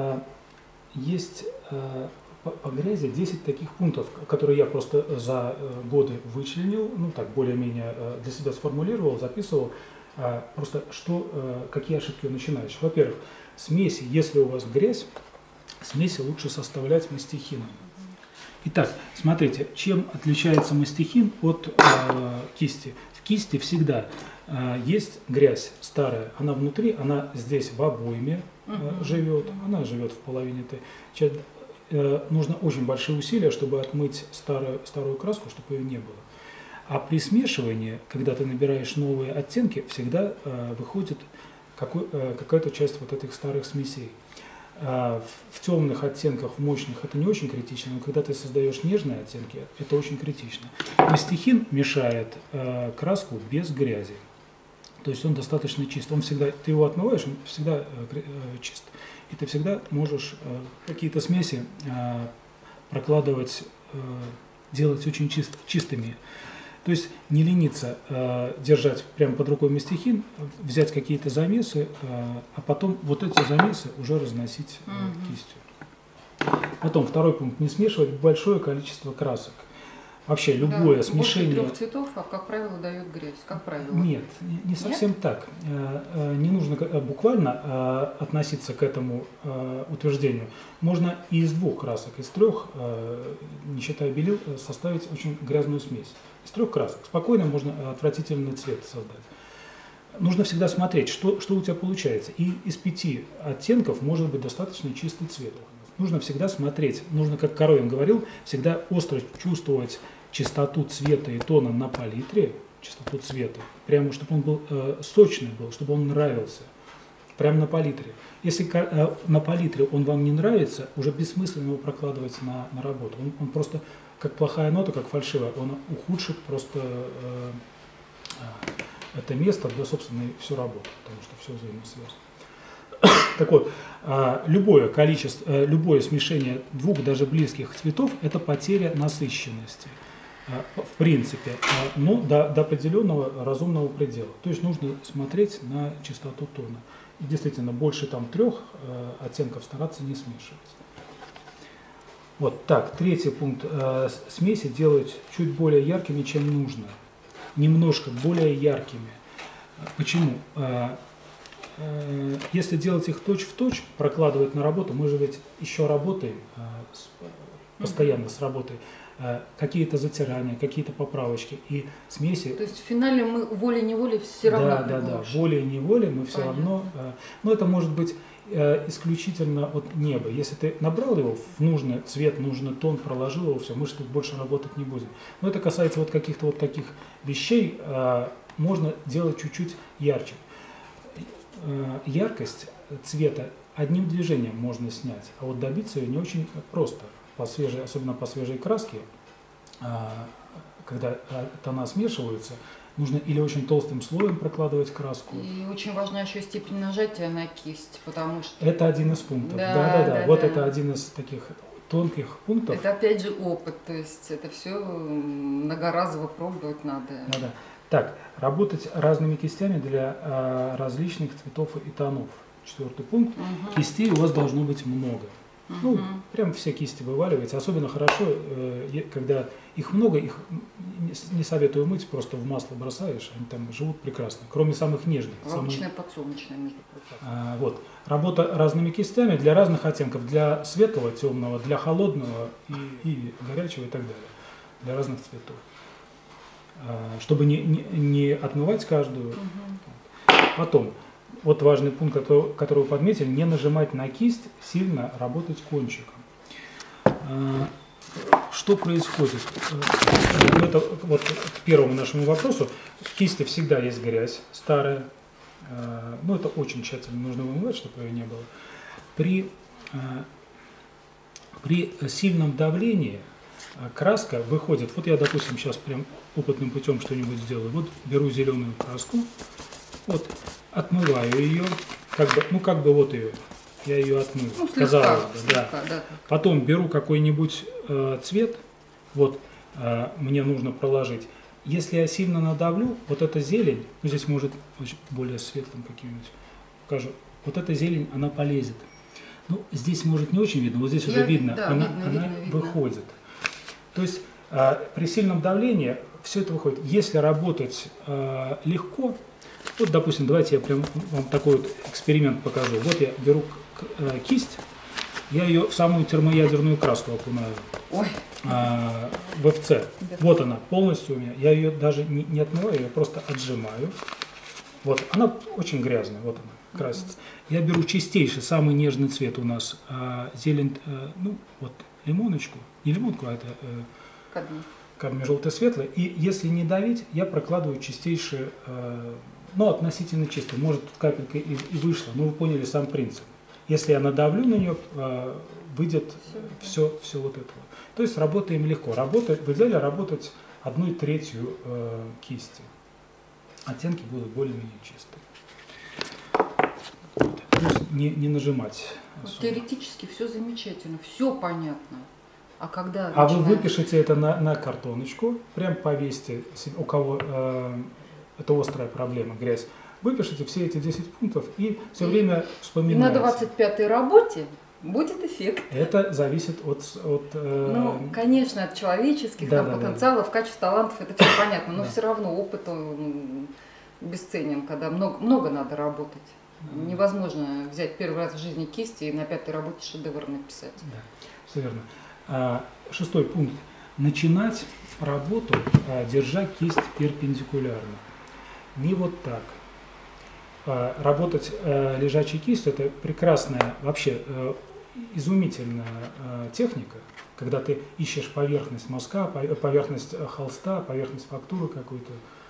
есть по, по грязи десять таких пунктов, которые я просто за годы вычленил, ну так более-менее для себя сформулировал, записывал. Просто что, какие ошибки у начинающих. Во-первых, смеси, если у вас грязь, смеси лучше составлять мастихином. Итак, смотрите, чем отличается мастихин от э, кисти. В кисти всегда э, есть грязь старая, она внутри, она здесь в обойме э, живет, она живет в половине этой. Э, нужно очень большие усилия, чтобы отмыть старую, старую краску, чтобы ее не было. А при смешивании, когда ты набираешь новые оттенки, всегда э, выходит какой, э, какая-то часть вот этих старых смесей. Э, в, в темных оттенках, в мощных это не очень критично, но когда ты создаешь нежные оттенки, это очень критично. Мастихин мешает э, краску без грязи. То есть он достаточно чист. Он всегда, ты его отмываешь, он всегда э, э, чист. И ты всегда можешь э, какие-то смеси э, прокладывать, э, делать очень чист, чистыми. То есть не лениться э, держать прямо под рукой мастихин, взять какие-то замесы, э, а потом вот эти замесы уже разносить э, mm-hmm. кистью. Потом второй пункт. Не смешивать большое количество красок. Вообще любое да, смешение... Больше трех цветов, а, как правило, дает грязь. Как правило. Нет, не совсем Нет? так. Не нужно буквально относиться к этому утверждению. Можно и из двух красок, из трех, не считая белил, составить очень грязную смесь. Из трех красок. Спокойно можно отвратительный цвет создать. Нужно всегда смотреть, что, что у тебя получается. И из пяти оттенков может быть достаточно чистый цвет. Нужно всегда смотреть, нужно, как Коровин говорил, всегда остро чувствовать чистоту цвета и тона на палитре, чистоту цвета, прямо чтобы он был э, сочный был, чтобы он нравился, прямо на палитре. Если э, на палитре он вам не нравится, уже бессмысленно его прокладывать на, на работу. Он, он просто, как плохая нота, как фальшивая, он ухудшит просто э, э, это место, да, собственно, и всю работу, потому что все взаимосвязано. Так вот, любое количество, любое смешение двух даже близких цветов – это потеря насыщенности, в принципе, но до, до определенного разумного предела. То есть нужно смотреть на чистоту тона. И действительно, больше там трех оттенков стараться не смешивать. Вот так, третий пункт. Смеси делать чуть более яркими, чем нужно. Немножко более яркими. Почему? Если делать их точь-в-точь, прокладывать на работу, мы же ведь еще работаем, постоянно с работой, какие-то затирания, какие-то поправочки и смеси. То есть в финале мы волей-неволей все равно Да, да, да, волей-неволей мы все Понятно. равно, но это может быть исключительно от неба. Если ты набрал его в нужный цвет, нужный тон, проложил его, все, мы же тут больше работать не будем. Но это касается вот каких-то вот таких вещей, можно делать чуть-чуть ярче. Яркость цвета одним движением можно снять, а вот добиться ее не очень просто. По свежей, особенно по свежей краске, когда тона смешиваются, нужно или очень толстым слоем прокладывать краску. И очень важна еще степень нажатия на кисть, потому что... Это один из пунктов. Да, да, да. да. Вот да. Это один из таких тонких пунктов. Это опять же опыт, то есть это все многоразово пробовать надо. Да, да. Так, работать разными кистями для а, различных цветов и тонов. Четвертый пункт. Угу. Кистей у вас должно быть много. Угу. Ну, прям все кисти вываливаете. Особенно хорошо, э, когда их много, их не, не советую мыть, просто в масло бросаешь, они там живут прекрасно. Кроме самых нежных. Обычная самых... подсолнечная, между прочим. А, вот. Работа разными кистями для разных оттенков. Для светлого, темного, для холодного и, и горячего и так далее. Для разных цветов. Чтобы не, не, не отмывать каждую. Угу. Потом, вот важный пункт, который, который вы подметили, не нажимать на кисть, сильно работать кончиком. Что происходит? Это, вот к первому нашему вопросу. В кисти всегда есть грязь старая. Ну, это очень тщательно нужно вымывать, чтобы ее не было. При, при сильном давлении краска выходит. Вот я, допустим, сейчас прям опытным путем что-нибудь сделаю. Вот беру зеленую краску, вот, отмываю ее, как бы, ну как бы вот ее, я ее отмыл, ну, слегка, казалось бы, слегка, да. да. Потом беру какой-нибудь э, цвет, вот, э, мне нужно проложить. Если я сильно надавлю, вот эта зелень, ну здесь может более светлым каким-нибудь покажу, вот эта зелень, она полезет. Ну, здесь может не очень видно, вот здесь я, уже видно, да, она, видно, она видно, выходит. Видно. То есть э, при сильном давлении все это выходит. Если работать э, легко, вот, допустим, давайте я прям вам такой вот эксперимент покажу. Вот я беру э, кисть, я ее в самую термоядерную краску окунаю. Ой. Э, в эф цэ. Да. Вот она полностью у меня. Я ее даже не, не отмываю, я просто отжимаю. Вот, она очень грязная, вот она красится. Я беру чистейший, самый нежный цвет у нас, э, зелень, э, ну, вот, лимоночку, не лимонку, а это э, кадмий, кадмий желто-светлый. И если не давить, я прокладываю чистейший, э, ну, относительно чистый. Может, тут капелька и, и вышла, но вы поняли сам принцип. Если я надавлю на нее, э, выйдет все, все вот это. То есть работаем легко. Работать, в идеале работать одной третью э, кисти. Оттенки будут более-менее чистые. Вот. То есть не, не нажимать. Вот теоретически все замечательно, все понятно. А когда А начинаем... вы выпишите это на, на картоночку, прям повесьте, у кого э, это острая проблема, грязь. Выпишите все эти десять пунктов и все время вспоминайте. И на двадцать пятой работе будет эффект. Это зависит от... от э... Ну, конечно, от человеческих да, там, да, потенциалов, да. качеств, талантов, это все понятно, но да. все равно опыт бесценен, когда много, много надо работать. Да. Невозможно взять первый раз в жизни кисти и на пятой работе шедевр написать. Да, все верно. А, шестой пункт. Начинать работу, а, держа кисть перпендикулярно. Не вот так. А, работать а, лежачей кистью – это прекрасная, вообще а, изумительная а, техника, когда ты ищешь поверхность мазка, поверхность холста, поверхность фактуры какой-то.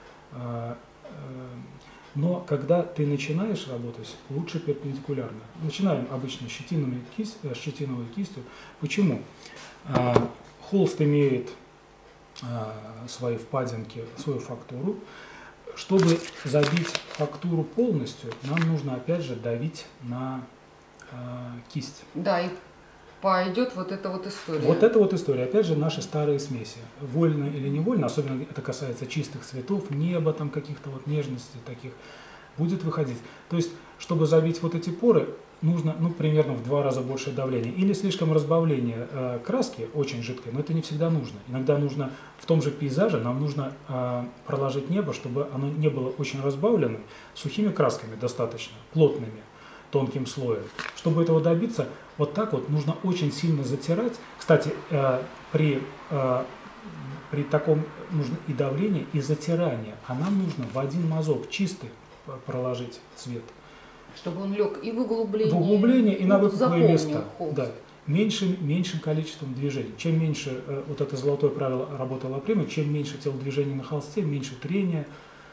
А, а, но когда ты начинаешь работать, лучше перпендикулярно. Начинаем обычно щетиновой кисть, щетиновой кистью. Почему? А, холст имеет а, свои впадинки, свою фактуру. Чтобы забить фактуру полностью, нам нужно опять же давить на а, кисть. Да, и пойдет вот эта вот история. Вот эта вот история. Опять же, наши старые смеси. Вольно или невольно, особенно это касается чистых цветов, неба, там каких-то вот нежностей таких, будет выходить. То есть, чтобы забить вот эти поры, нужно, ну, примерно в два раза больше давления. Или слишком разбавление э, краски, очень жидкой, но это не всегда нужно. Иногда нужно в том же пейзаже, нам нужно э, проложить небо, чтобы оно не было очень разбавленным, сухими красками достаточно, плотными, тонким слоем. Чтобы этого добиться, вот так вот нужно очень сильно затирать. Кстати, э, при, э, при таком нужно и давление, и затирание. А нам нужно в один мазок чистый проложить цвет. Чтобы он лег и в углубление, в углубление, и на выпуклые места. Холст. Да. Меньшим, меньшим количеством движений. Чем меньше, э, вот это золотое правило работы Лаприма, чем меньше телодвижений на холсте, меньше трения,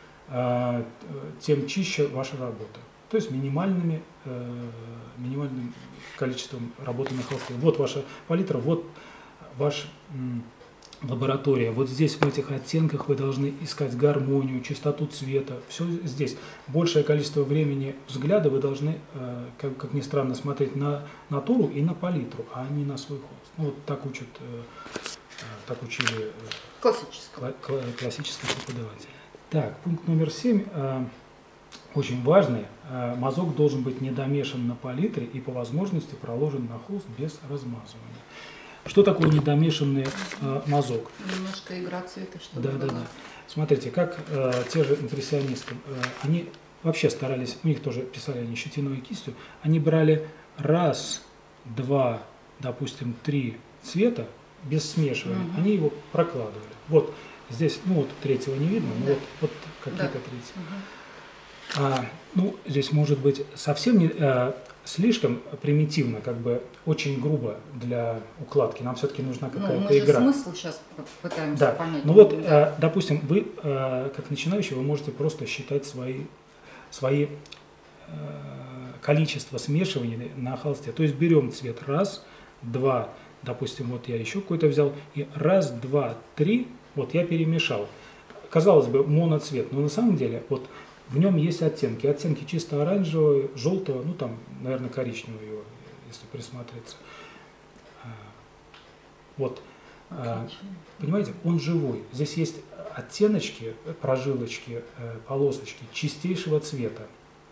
э, тем чище ваша работа. То есть минимальными, э, минимальным количеством работы на холсте. Вот ваша палитра, вот ваша м, лаборатория. Вот здесь в этих оттенках вы должны искать гармонию, чистоту цвета. Все здесь. Большее количество времени взгляда вы должны, э, как, как ни странно, смотреть на натуру и на палитру, а не на свой холст. Ну, вот так учат, э, э, так учили э, классические. Кла классические преподаватели. Так, пункт номер семь. Э, очень важный. Э, мазок должен быть не домешан на палитре и по возможности проложен на холст без размазывания. Что такое недомешанный э, мазок? Немножко игра цвета, что да, да, да. Смотрите, как э, те же импрессионисты, э, они вообще старались, у них тоже писали они щетиновой кистью, они брали раз, два, допустим, три цвета без смешивания, угу. они его прокладывали. Вот здесь, ну вот третьего не видно, но да. вот, вот какие-то да. третьи. Угу. А, ну, здесь может быть совсем не... Э, слишком примитивно, как бы очень грубо для укладки. Нам все-таки нужна какая-то ну, мы игра. Же смысл сейчас пытаемся да. понять. Ну вот, да. э, допустим, вы, э, как начинающий, вы можете просто считать свои, свои э, количество смешиваний на холсте. То есть берем цвет раз, два, допустим, вот я еще какой-то взял, и раз, два, три, вот я перемешал. казалось бы, моноцвет, но на самом деле вот в нем есть оттенки. Оттенки чисто оранжевого, желтого, ну там, наверное, коричневого, если присмотреться. Вот. Отлично. Понимаете, он живой. Здесь есть оттеночки, прожилочки, полосочки чистейшего цвета.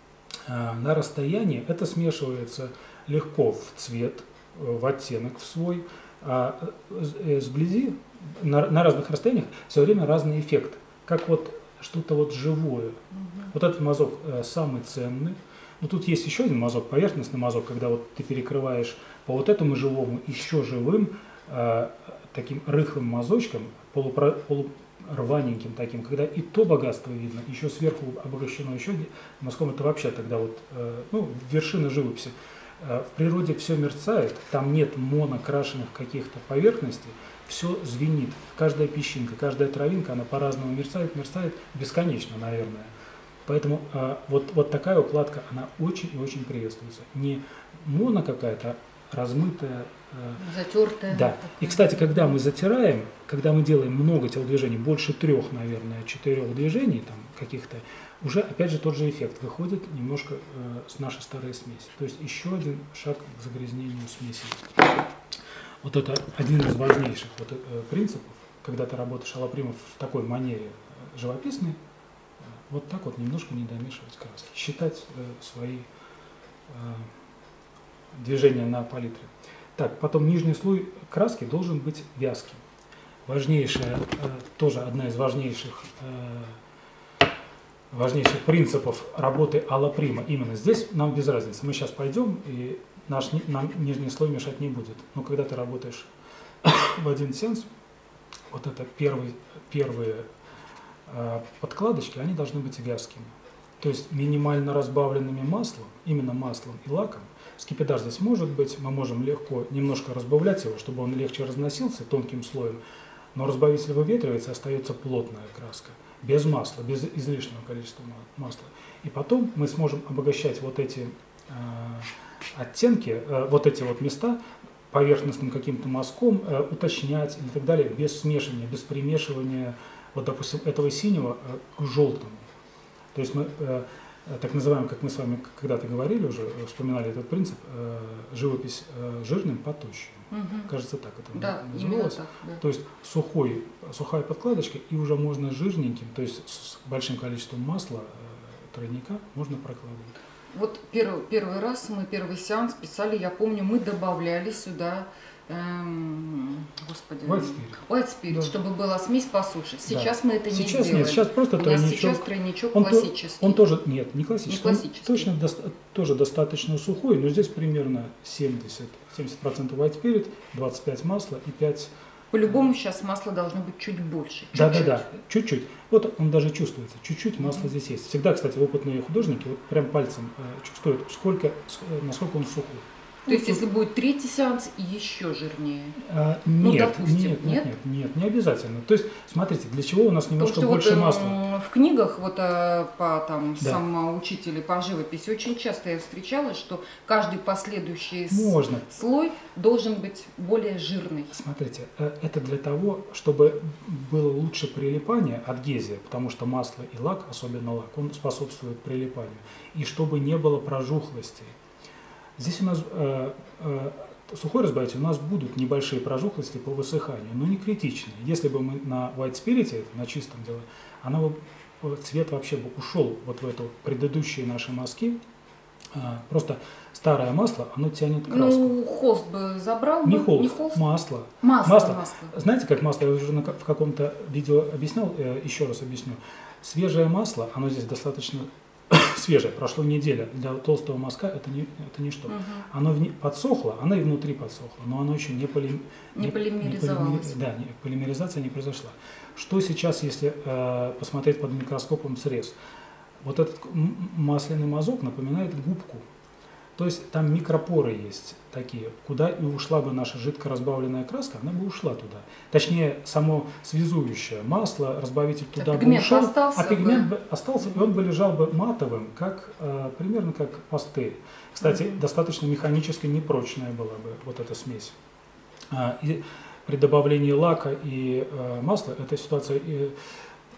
На расстоянии это смешивается легко в цвет, в оттенок в свой, а сблизи, на, на разных расстояниях все время разный эффект, как вот что-то вот живое. Угу. Вот этот мазок самый ценный. Но тут есть еще один мазок, поверхностный мазок, когда вот ты перекрываешь по вот этому живому еще живым, таким рыхлым мазочком, полупро, полурваненьким таким, когда и то богатство видно, еще сверху обогащено еще мазком, это вообще тогда вот, ну, вершина живописи. В природе все мерцает, там нет монокрашенных каких-то поверхностей, все звенит, каждая песчинка, каждая травинка, она по-разному мерцает, мерцает бесконечно, наверное. Поэтому вот, вот такая укладка, она очень и очень приветствуется. Не моно какая-то, размытая, затертая. Да. И, кстати, когда мы затираем, когда мы делаем много телодвижений, больше трех, наверное, четырех движений там каких-то, уже опять же тот же эффект выходит немножко э, с нашей старой смеси. То есть еще один шаг к загрязнению смеси. Вот это один из важнейших вот, э, принципов, когда ты работаешь аллопримов в такой манере живописной, э, вот так вот немножко не домешивать краски, считать э, свои э, движения на палитре. Так, потом нижний слой краски должен быть вязким. Важнейшая, э, тоже одна из важнейших, э, важнейших принципов работы аллоприма. Именно здесь нам без разницы. Мы сейчас пойдем, и наш нам нижний слой мешать не будет. Но когда ты работаешь в один сеанс, вот это первые, первые э, подкладочки, они должны быть вязкими. То есть минимально разбавленными маслом, именно маслом и лаком. Скипидар здесь может быть, мы можем легко немножко разбавлять его, чтобы он легче разносился тонким слоем, но разбавитель выветривается, остается плотная краска, без масла, без излишнего количества масла. И потом мы сможем обогащать вот эти э, оттенки, э, вот эти вот места поверхностным каким-то мазком, э, уточнять и так далее, без смешивания, без примешивания, вот, допустим, этого синего э, к желтому. То есть мы, э, так называемый, как мы с вами когда-то говорили уже, вспоминали этот принцип, э, живопись э, жирным потощим. Угу. Кажется, так это да, называлось. Так, да. То есть сухой, сухая подкладочка, и уже можно жирненьким, то есть с большим количеством масла э, тройника можно прокладывать. Вот первый, первый раз мы первый сеанс писали, я помню, мы добавляли сюда эм, господи, White Spirit, White Spirit да. Чтобы была смесь по суше. Сейчас да. мы это не сейчас сделали. Нет, сейчас просто У тройничок. нас сейчас тройничок он классический. То, он тоже, нет, не классический, не классический. Он точно до, тоже достаточно сухой, но здесь примерно семьдесят процентов White Spirit, двадцать пять масла и пять... По-любому сейчас масла должно быть чуть больше. Да-да-да, чуть-чуть. Вот он даже чувствуется, чуть-чуть масла mm-hmm. здесь есть. Всегда, кстати, опытные художники вот прям пальцем э, чувствуют, сколько, насколько он сухой. То есть, если будет третий сеанс, еще жирнее? А, ну, нет, допустим, нет, нет? нет, нет, не обязательно. То есть, смотрите, для чего у нас немножко Потому что больше вот, масла? В книгах, вот по там, да. самоучителю по живописи, очень часто я встречала, что каждый последующий Можно. слой должен быть более жирный. Смотрите, это для того, чтобы было лучше прилипание, адгезия, потому что масло и лак, особенно лак, он способствует прилипанию. И чтобы не было прожухлостей. Здесь у нас э, э, сухой разбавитель, у нас будут небольшие прожухлости по высыханию, но не критичные. Если бы мы на White Spirit, на чистом деле, она бы, цвет вообще бы ушел вот в эту предыдущие наши мазки. А, просто старое масло, оно тянет краску. Ну, холст бы забрал не бы. холст, не холст, масло. Масло, масло. масло. Знаете, как масло, я уже в каком-то видео объяснял, э, еще раз объясню. Свежее масло, оно здесь достаточно... свежее, прошло неделя, для толстого мазка это, не, это ничто. Угу. Оно вне, подсохло, оно и внутри подсохло, но оно еще не, полим, не, не полимеризовалось. Не полимери, да, не, полимеризация не произошла. Что сейчас, если э, посмотреть под микроскопом срез? Вот этот масляный мазок напоминает губку. То есть там микропоры есть такие, куда и ушла бы наша жидко разбавленная краска, она бы ушла туда. Точнее, само связующее масло, разбавитель туда а бы ушел, остался, а пигмент бы бы остался, и он бы лежал бы матовым, как, э, примерно как пастель. Кстати, mm-hmm. достаточно механически непрочная была бы вот эта смесь. А, и при добавлении лака и э, масла эта ситуация и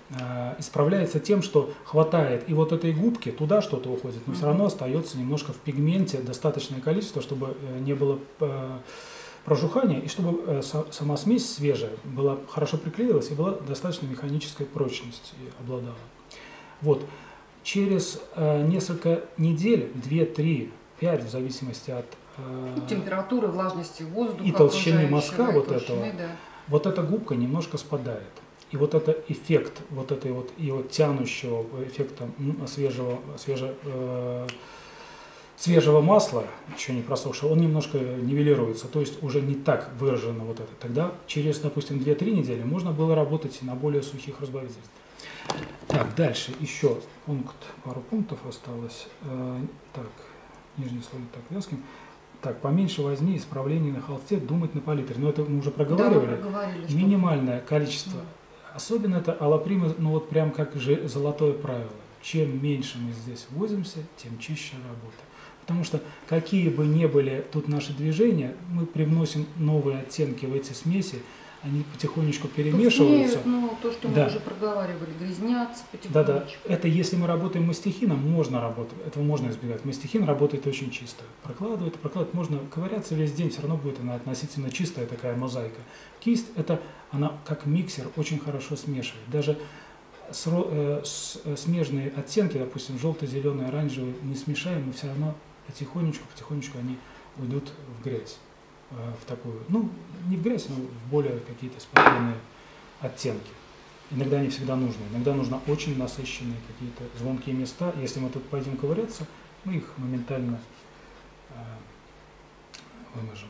э, исправляется тем, что хватает и вот этой губки, туда что-то уходит, но mm-hmm. все равно остается немножко в пигменте достаточное количество, чтобы э, не было э, прожухания, и чтобы э, со, сама смесь свежая была хорошо приклеилась и была достаточно механической прочности обладала. Вот. Через э, несколько недель, две, три, пять, в зависимости от э, температуры, влажности воздуха и толщины мазка вот толщины, этого, да. вот эта губка немножко спадает. И вот это эффект вот этой вот его тянущего эффекта свежего, свеже, э, свежего масла, еще не просохшего, он немножко нивелируется, то есть уже не так выражено вот это. Тогда через, допустим, две-три недели можно было работать на более сухих разбавителях. Так, дальше еще пункт, пару пунктов осталось. Э, так, нижний слой так вязким. Так, поменьше возни исправлений на холсте, думать на палитре. Но это мы уже проговаривали. Да, мы проговорили, минимальное что... количество. Mm. Особенно это аллоприма, ну вот прям как же золотое правило. Чем меньше мы здесь возимся, тем чище работа. Потому что какие бы ни были тут наши движения, мы привносим новые оттенки в эти смеси, они потихонечку перемешиваются. Тускнеют, ну, то, что мы да. уже проговаривали, грязнятся потихонечку. Да, да. Это если мы работаем мастихином, можно работать, этого можно избегать. Мастихин работает очень чисто. Прокладывает, прокладывает, можно ковыряться весь день, все равно будет она относительно чистая такая мозаика. Кисть, это она как миксер очень хорошо смешивает. Даже с, э, с, смежные оттенки, допустим, желтый, зеленый, оранжевый, не смешаем, мы все равно потихонечку, потихонечку они уйдут в грязь. В такую, ну, не в грязь, но в более какие-то спокойные оттенки. Иногда не всегда нужны. Иногда нужно очень насыщенные какие-то звонкие места. Если мы тут пойдем ковыряться, мы их моментально э, вымажем.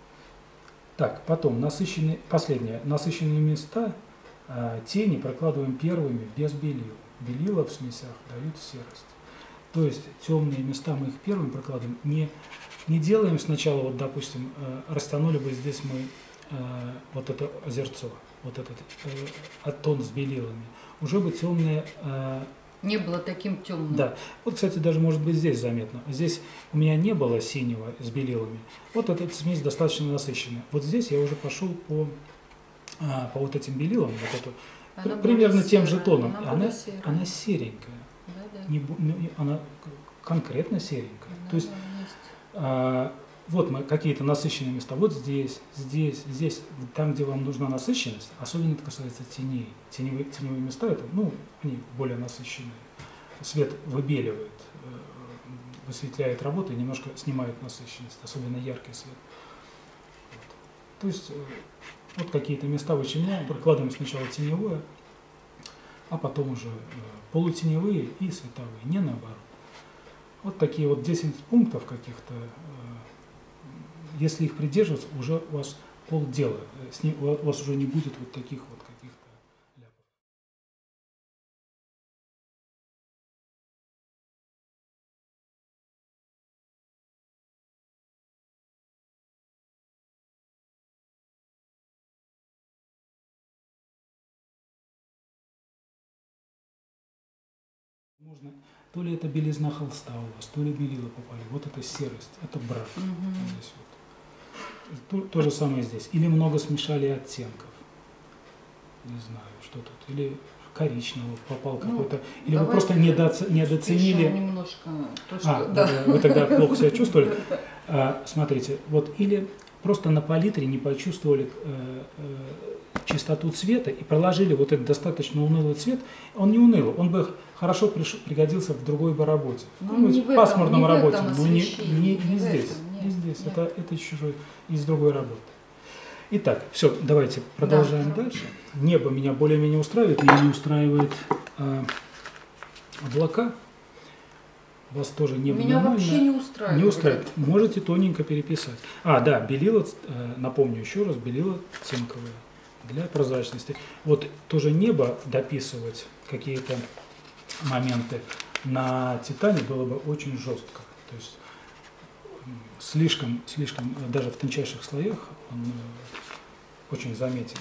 Так, потом насыщенные, последнее. Насыщенные места, э, тени прокладываем первыми без белил. Белила в смесях дают серость. То есть темные места мы их первыми прокладываем. Не, не делаем сначала, вот, допустим, э, растянули бы здесь мы э, вот это озерцо, вот этот э, тон с белилами. Уже бы темное... Э, не было таким темным. Да. Вот, кстати, даже может быть здесь заметно. Здесь у меня не было синего с белилами. Вот эта смесь достаточно насыщенная. Вот здесь я уже пошел по, а, по вот этим белилам, вот эту, она примерно тем же тоном. Она, она, она серенькая. Да, да. Не, не, она конкретно серенькая. Да, То есть, а, вот мы какие-то насыщенные места. Вот здесь, здесь, здесь, там, где вам нужна насыщенность, особенно это касается теней. Теневые, теневые места, это, ну, они более насыщенные. Свет выбеливает, высветляет работу и немножко снимает насыщенность, особенно яркий свет. Вот. То есть, вот какие-то места вычленяем, прокладываем сначала теневое, а потом уже полутеневые и световые, не наоборот. Вот такие вот десять пунктов каких-то, если их придерживаться, уже у вас полдела, с ним, у вас уже не будет вот таких вот каких-то ляпов. Можно, то ли это белизна холста у вас, то ли белила попали. Вот это серость, это брак. Угу. Здесь вот. То, то же самое здесь. Или много смешали оттенков. Не знаю, что тут. Или коричневого попал ну, какой-то. Или вы просто недооц... недооценили. Немножко то, что... А, да. Вы тогда плохо себя чувствовали. А, смотрите, вот или просто на палитре не почувствовали э, э, чистоту цвета и проложили вот этот достаточно унылый цвет. Он не унылый, он бы хорошо приш... пригодился в другой бы работе. Ну, в этом, пасмурном работе, но не, не, не, не здесь. Нет, не здесь. Нет. Это, это чужой из другой работы. Итак, все, давайте продолжаем да. дальше. Небо меня более-менее устраивает, меня не устраивает э, облака. Вас тоже небо меня нормально. Вообще не устраивает. Не устраивает. Можете тоненько переписать. А, да, белила, э, напомню еще раз, белила цинковые для прозрачности. Вот тоже небо дописывать какие-то моменты на титане было бы очень жестко. То есть слишком, слишком, даже в тончайших слоях он очень заметен.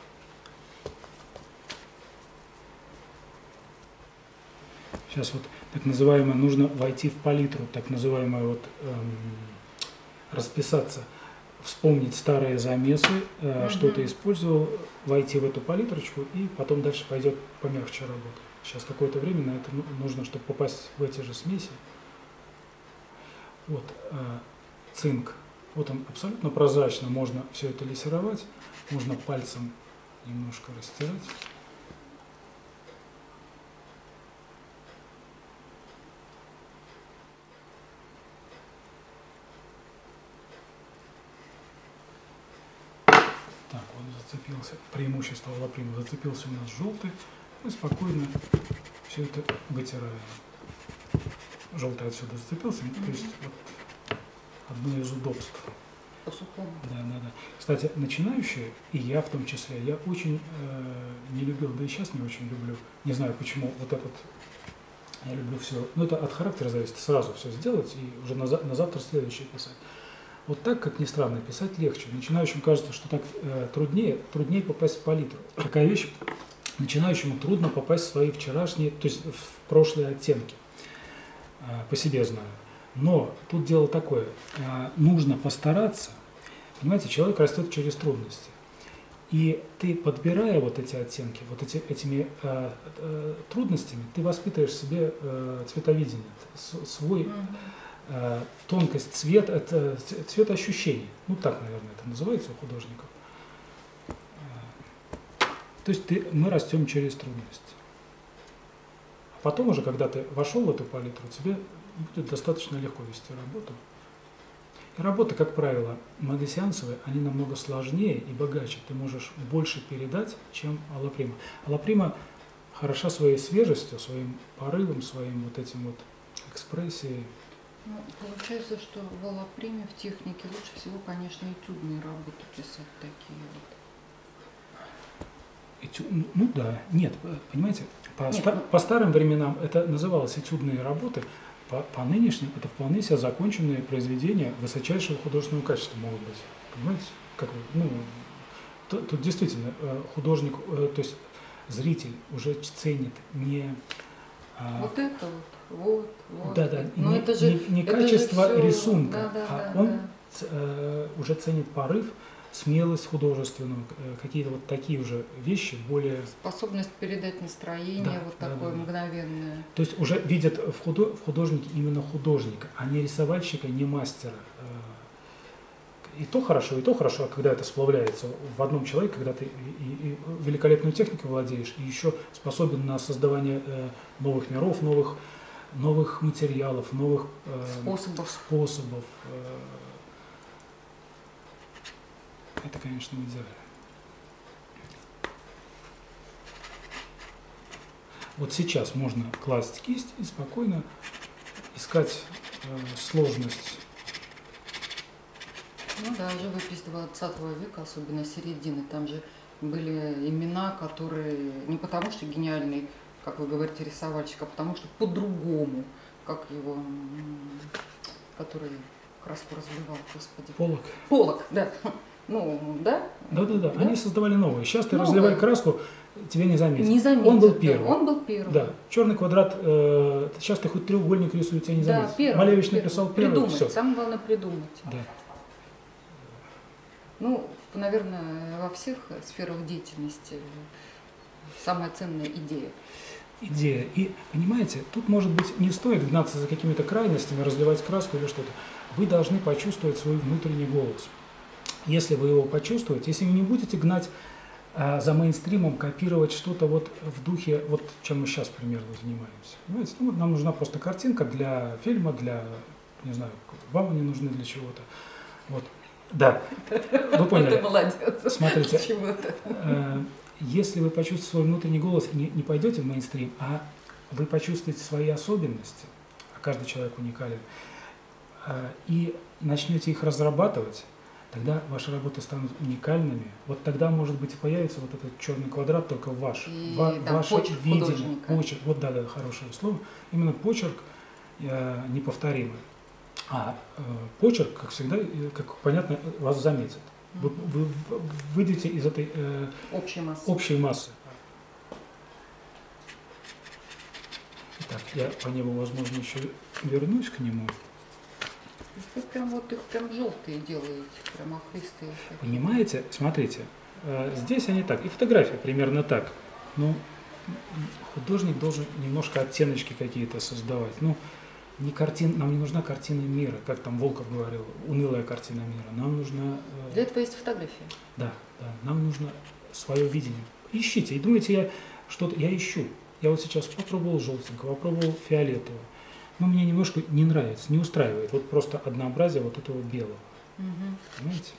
Сейчас вот так называемое, нужно войти в палитру, так называемое вот эм, расписаться. вспомнить старые замесы, Угу. что ты использовал, войти в эту палитрочку, и потом дальше пойдет помягче работа. Сейчас какое-то время на это нужно, чтобы попасть в эти же смеси. Вот, цинк. Вот он абсолютно прозрачно, можно все это лессировать, можно пальцем немножко растирать. Так, он зацепился, преимущество аллоприма, зацепился у нас желтый, и спокойно все это вытираем. Желтый отсюда зацепился, mm-hmm. то есть вот одно из удобств. Да, да, да. Кстати, начинающие, и я в том числе, я очень э, не любил, да и сейчас не очень люблю, не знаю почему, вот этот, я люблю все, ну это от характера зависит, сразу все сделать и уже на, на завтра следующее писать. Вот так, как ни странно, писать легче. Начинающим кажется, что так э, труднее, труднее попасть в палитру. Такая вещь, начинающему трудно попасть в свои вчерашние, то есть в прошлые оттенки, э, по себе знаю. Но тут дело такое, э, нужно постараться, понимаете, человек растет через трудности. И ты, подбирая вот эти оттенки, вот эти, этими э, э, трудностями, ты воспитываешь в себе э, цветовидение, свой... Mm-hmm. тонкость цвета, это цветоощущение. Ну так, наверное, это называется у художников. То есть ты, мы растем через трудности. А потом уже, когда ты вошел в эту палитру, тебе будет достаточно легко вести работу. И работы, как правило, многосеансовые, они намного сложнее и богаче. Ты можешь больше передать, чем аллоприма. Аллоприма хороша своей свежестью, своим порывом, своим вот этим вот экспрессией. Ну, получается, что в аллоприме, в технике лучше всего, конечно, этюдные работы писать такие вот. Этю... Ну да, нет, понимаете, по, нет, ста... ну... по старым временам это называлось этюдные работы, по, по нынешним это вполне себе законченные произведения высочайшего художественного качества могут быть. Понимаете? Как вы, ну, тут, тут действительно художник, то есть зритель уже ценит не... Вот это вот. Вот, вот. Да, да. Но не, это же, не, не это качество же все... рисунка, да, да, а да, он да. ц, э, уже ценит порыв, смелость художественную, э, какие-то вот такие уже вещи, более... Способность передать настроение, да, вот да, такое да, да. мгновенное. То есть уже видят в, худо, в художнике именно художника, а не рисовальщика, не мастера. И то хорошо, и то хорошо, когда это сплавляется в одном человеке, когда ты и, и великолепную технику владеешь, и еще способен на создавание э, новых миров, новых новых материалов, новых э, способов. способов. Э, это, конечно, идеально. Вот сейчас можно класть кисть и спокойно искать э, сложность. Ну да, живопись двадцатого века, особенно середины, там же были имена, которые не потому что гениальный, как вы говорите, рисовальщик, а потому что по-другому, как его, который краску разливал, господи. Полок. Полок, да. Ну, да? Да-да-да, да? они создавали новые. Сейчас ты новые. разливай краску, тебя не заметят. Не заметят. Он был первый. Да, он был первый. Да, черный квадрат, э, сейчас ты хоть треугольник рисует, тебя не заметят. Да, первый. Малевич первый. написал первый, Придумать, все. самое главное придумать. Да. Ну, наверное, во всех сферах деятельности самая ценная идея. Идея. И, понимаете, тут, может быть, не стоит гнаться за какими-то крайностями, разливать краску или что-то. Вы должны почувствовать свой внутренний голос. Если вы его почувствуете, если вы не будете гнать а, за мейнстримом, копировать что-то вот в духе, вот чем мы сейчас примерно занимаемся. Понимаете, ну, нам нужна просто картинка для фильма, для, не знаю, вам они нужны для чего-то. Вот. Да, вы поняли. Ты молодец. Смотрите, э, если вы почувствуете свой внутренний голос, не, не пойдете в мейнстрим, а вы почувствуете свои особенности, а каждый человек уникален, э, и начнете их разрабатывать, тогда ваши работы станут уникальными. Вот тогда, может быть, и появится вот этот черный квадрат, только ваш, и, ва, да, ваше почерк видение, художника. почерк, вот да, да, хорошее слово, именно почерк э, неповторимый. А э, почерк, как всегда, как понятно, вас заметит. Вы, вы выйдете из этой э, общей массы. общей массы. Итак, я по небу, возможно, еще вернусь к нему. Вы прям вот их прям желтые делаете, прям охристые. Понимаете? Смотрите, здесь они так, и фотография примерно так. Ну, художник должен немножко оттеночки какие-то создавать. Ну, не картин, нам не нужна картина мира, как там Волков говорил, унылая картина мира. Нам нужна... Для этого есть фотография. Да, да, нам нужно свое видение. Ищите, и думаете, я что-то, я ищу. Я вот сейчас попробовал желтенького, попробовал фиолетового. Но мне немножко не нравится, не устраивает. Вот просто однообразие вот этого белого. Угу. Понимаете?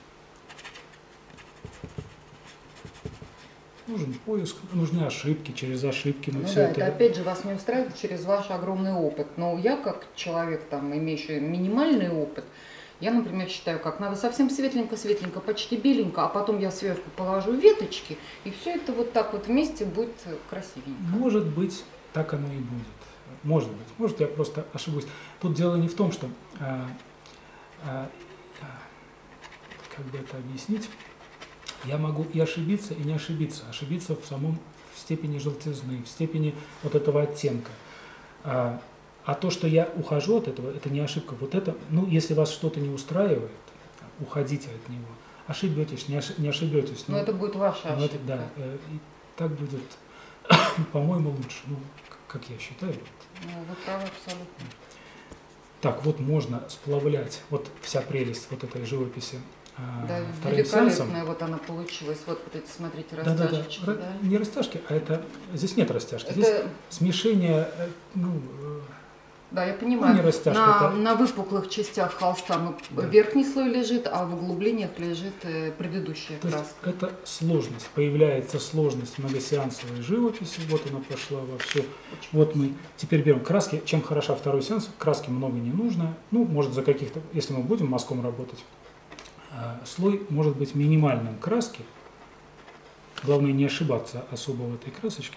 Нужен поиск, нужны ошибки, через ошибки мы ну все да, это... это опять же вас не устраивает через ваш огромный опыт. Но я как человек, там, имеющий минимальный опыт, я, например, считаю, как надо совсем светленько-светленько, почти беленько, а потом я сверху положу веточки, и все это вот так вот вместе будет красивенько. Может быть, так оно и будет. Может быть. Может, я просто ошибусь. Тут дело не в том, что... А, а, а, как бы это объяснить? Я могу и ошибиться, и не ошибиться. Ошибиться в самом в степени желтизны, в степени вот этого оттенка. А, а то, что я ухожу от этого, это не ошибка. Вот это, ну, если вас что-то не устраивает, уходите от него. Ошибетесь, не, ошиб, не ошибетесь. Но, но это будет ваша ошибка. Это, да, и так будет, по-моему, лучше. Ну, как я считаю. Ну, вы правы абсолютно. Так, вот можно сплавлять. Вот вся прелесть вот этой живописи. Да, вторым сеансом. Великолепная вот она получилась. Вот, вот эти, смотрите, Да, да, растяжечки. да. Да? Не растяжки, а это... Здесь нет растяжки. Это... Здесь смешение, ну... Да, я понимаю. Ну, не растяжка, на, это... на выпуклых частях холста ну, да. верхний слой лежит, а в углублениях лежит предыдущая То краска. есть это сложность. Появляется сложность многосеансовой живописи. Вот она пошла во все. Очень вот мы теперь берем краски. Чем хороша второй сеанс? Краски много не нужно. Ну, может, за каких-то... Если мы будем мазком работать, слой может быть минимальным краски. Главное не ошибаться особо в этой красочке.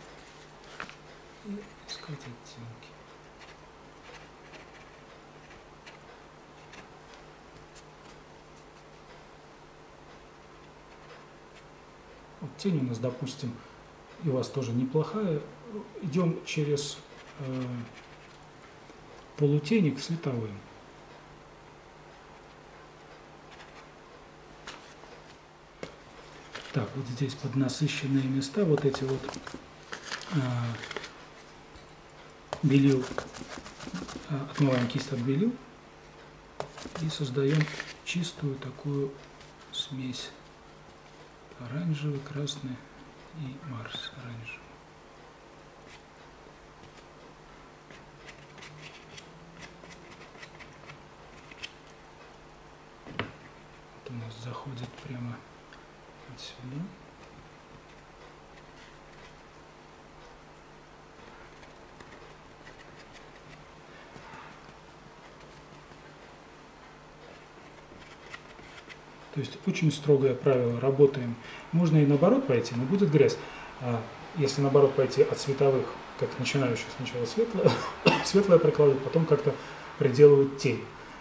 И искать оттенки. Вот тень у нас, допустим, и у вас тоже неплохая. Идем через э, полутени к световым. Так, вот здесь поднасыщенные места, вот эти вот э, белил, э, отмываем кисть от белил и создаем чистую такую смесь оранжевый, красный и Марс оранжевый. Вот у нас заходит прямо отсюда. То есть очень строгое правило, работаем. Можно и наоборот пойти, но будет грязь. А если наоборот пойти от световых, как начинающих, сначала светлое, светлое прикладывают, потом как-то приделывают тень.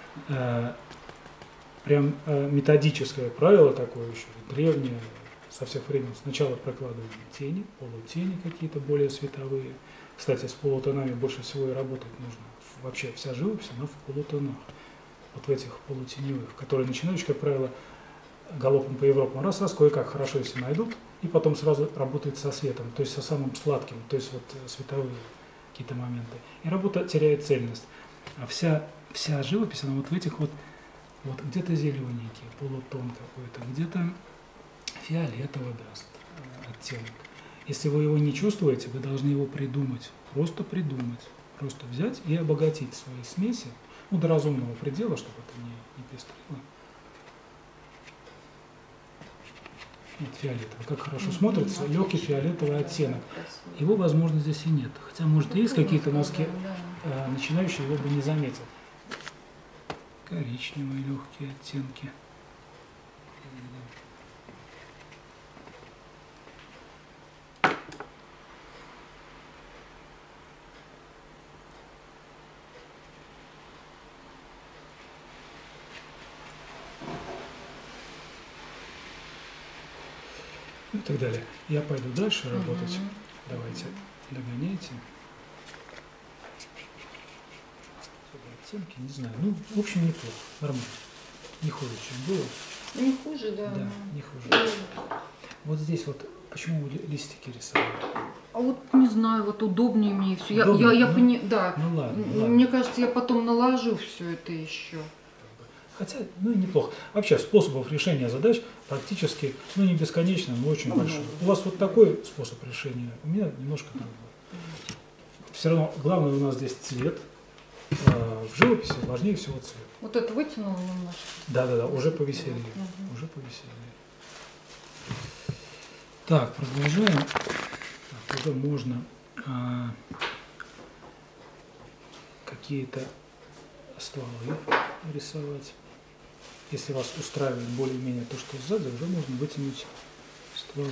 Прям методическое правило такое еще, древнее, со всех времен. Сначала прокладываем тени, полутени какие-то более световые. Кстати, с полутонами больше всего и работать нужно. Вообще вся живопись, она в полутонах. Вот в этих полутеневых, которые начинающие, как правило, галопом по Европам раз-раз кое-как хорошо, если найдут, и потом сразу работают со светом, то есть со самым сладким, то есть вот световые какие-то моменты. И работа теряет цельность. А вся, вся живопись, она вот в этих вот, вот где-то зелененький, полутон какой-то, где-то фиолетовый даст оттенок. Если вы его не чувствуете, вы должны его придумать, просто придумать, просто взять и обогатить свои смеси, ну, до разумного предела, чтобы это не, не пестрило. Вот фиолетовый, как хорошо смотрится, mm-hmm. легкий фиолетовый оттенок. Его, возможно, здесь и нет. Хотя, может, и есть какие-то мазки, э, начинающие его бы не заметил. Коричневые легкие оттенки. И так далее. Я пойду дальше работать. Mm-hmm. Давайте, догоняйте. оттенки, не знаю. Ну, в общем, неплохо, нормально. Не хуже, чем было. Не хуже, да. Да, не хуже. Вот здесь вот, почему вы листики рисовали? А вот не знаю, вот удобнее мне все. Я, Удобнее? я, я ну, пони... да. Ну ладно, ладно. Мне кажется, я потом наложу все это еще. Хотя, ну и неплохо. Вообще, способов решения задач практически, ну не бесконечно, но очень ну, большой. Ну, у вас вот такой способ решения, у меня немножко другой. Все равно, главное у нас здесь цвет. В живописи важнее всего цвет. Вот это вытянуло немножко? Да-да-да, уже повеселее. Угу. Уже повеселее. Так, продолжаем. Так, уже можно а, какие-то стволы рисовать. Если вас устраивает более-менее то, что сзади, уже можно вытянуть стволы.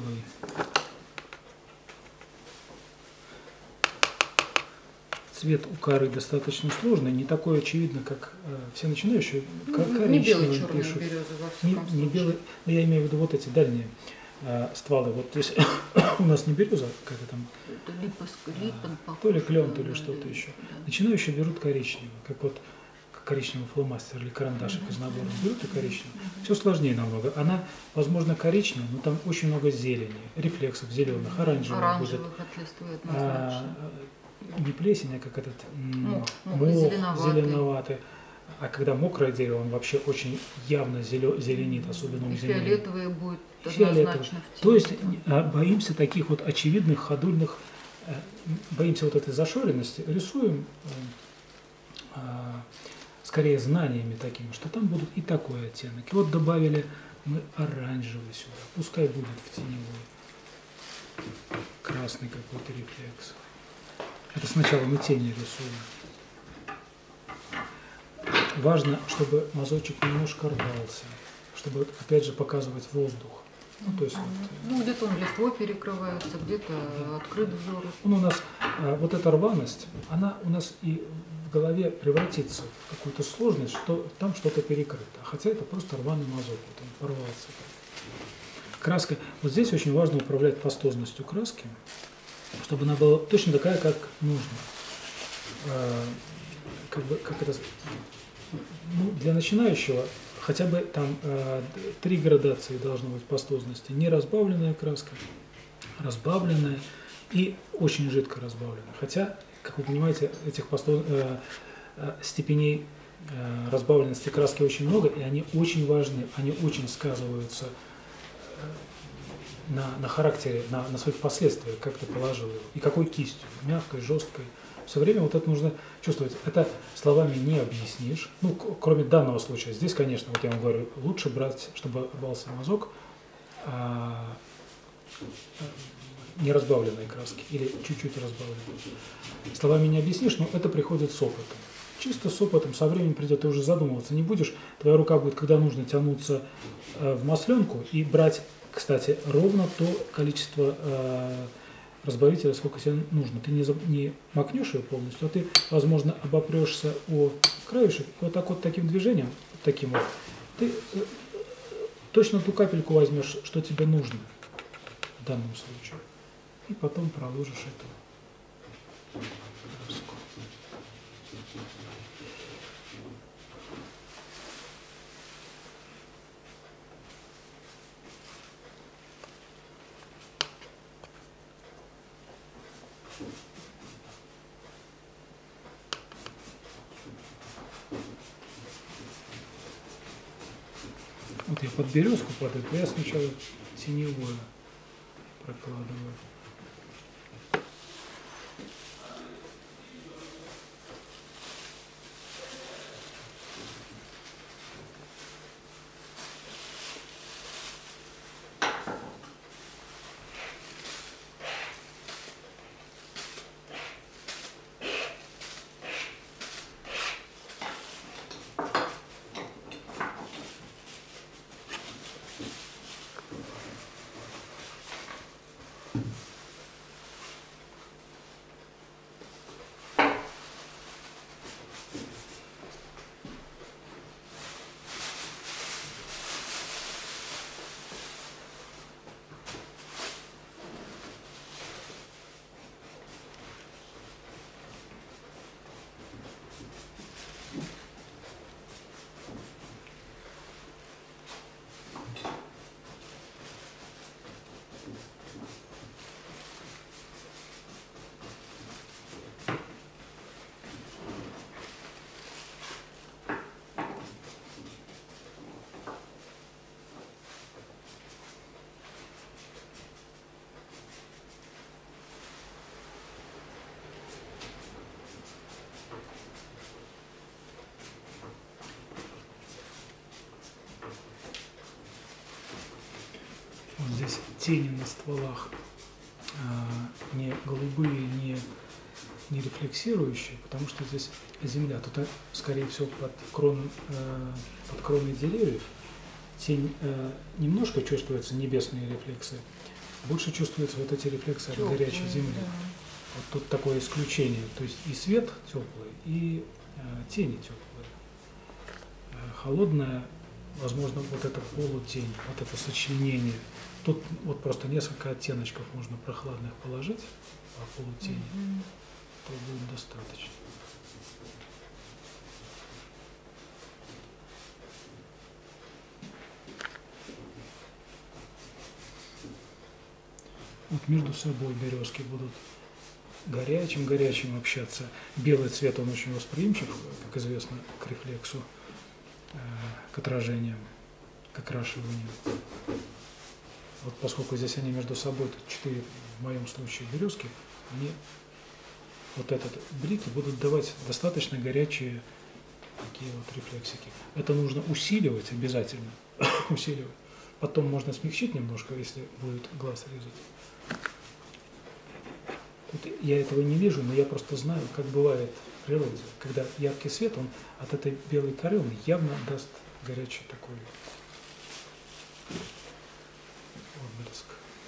Цвет у коры достаточно сложный, не такой очевидно, как э, все начинающие. Ну, не белый, черный, березовый, во всяком не, не белый, но я имею в виду вот эти дальние э, стволы. Вот здесь у нас не береза, как это там, это липос, липон, а, то ли клен, то ли что-то еще. Да. Начинающие берут коричневый, как вот коричневый фломастер или карандашик из набора. Берут и коричневый. Все сложнее намного. Она, возможно, коричневая, но там очень много зелени, рефлексов зеленых, оранжевых. Оранжевых от листвы однозначно. Не плесень, а как этот мох, мох, мох зеленоватый. зеленоватый. А когда мокрое дерево, он вообще очень явно зеленит, особенно и зеленит. Фиолетовые будет Фиолетовый. однозначно в тени. То есть боимся таких вот очевидных ходульных, боимся вот этой зашоренности, рисуем скорее знаниями такими, что там будут и такой оттенок. И вот добавили мы оранжевый сюда, пускай будет в теневой. Красный какой-то рефлекс. Это сначала мы тени рисуем. Важно, чтобы мазочек немножко рвался, чтобы, опять же, показывать воздух. Ну, то есть, вот, ну где-то он листвой перекрывается, где-то да. Открыт взор. Он у нас, вот эта рваность, она у нас и в голове превратится в какую-то сложность, что там что-то перекрыто. Хотя это просто рваный мазок, вот он порвался. Краска. Вот здесь очень важно управлять пастозностью краски, чтобы она была точно такая, как нужно. А, как бы, как это, ну, для начинающего хотя бы там а, три градации должно быть пастозности. Не разбавленная краска, разбавленная и очень жидко разбавленная. Хотя, как вы понимаете, этих пастоз... а, а, степеней а, разбавленности краски очень много, и они очень важны, они очень сказываются На, на характере, на, на своих последствиях, как ты положил его, и какой кистью, мягкой, жесткой. Все время вот это нужно чувствовать. Это словами не объяснишь, ну, кроме данного случая. Здесь, конечно, вот я вам говорю, лучше брать, чтобы рвался мазок, а, не разбавленной краски, или чуть-чуть разбавленной. Словами не объяснишь, но это приходит с опытом. Чисто с опытом, со временем придет, ты уже задумываться не будешь, твоя рука будет, когда нужно, тянуться э, в масленку и брать, кстати, ровно то количество э, разбавителя, сколько тебе нужно. Ты не, не макнешь ее полностью, а ты, возможно, обопрешься о краешек, и вот так вот таким движением, вот таким вот, ты э, точно ту капельку возьмешь, что тебе нужно в данном случае, и потом проложишь эту краску. Вот я под березку под эту, я сначала теневое прокладываю. здесь тени на стволах не голубые, не, не рефлексирующие, потому что здесь земля. Тут, скорее всего, под, крон, под кроной деревьев тень немножко чувствуются небесные рефлексы, больше чувствуются вот эти рефлексы от Теплые, горячей земли. Да. Вот тут такое исключение. То есть и свет теплый, и тени теплые. Холодная, возможно, вот эта полутень, вот это сочленение. Тут вот просто несколько оттеночков можно прохладных положить по полутени, mm-hmm. то будет достаточно. Вот между собой березки будут горячим-горячим общаться. Белый цвет, он очень восприимчив, как известно, к рефлексу, к отражениям, к окрашиванию. Вот поскольку здесь они между собой, тут четыре, в моем случае, березки, они вот этот блики будут давать достаточно горячие такие вот рефлексики. Это нужно усиливать обязательно, усиливать. Потом можно смягчить немножко, если будет глаз резать. Тут я этого не вижу, но я просто знаю, как бывает в природе, когда яркий свет, он от этой белой коры, он явно даст горячий такой отблеск.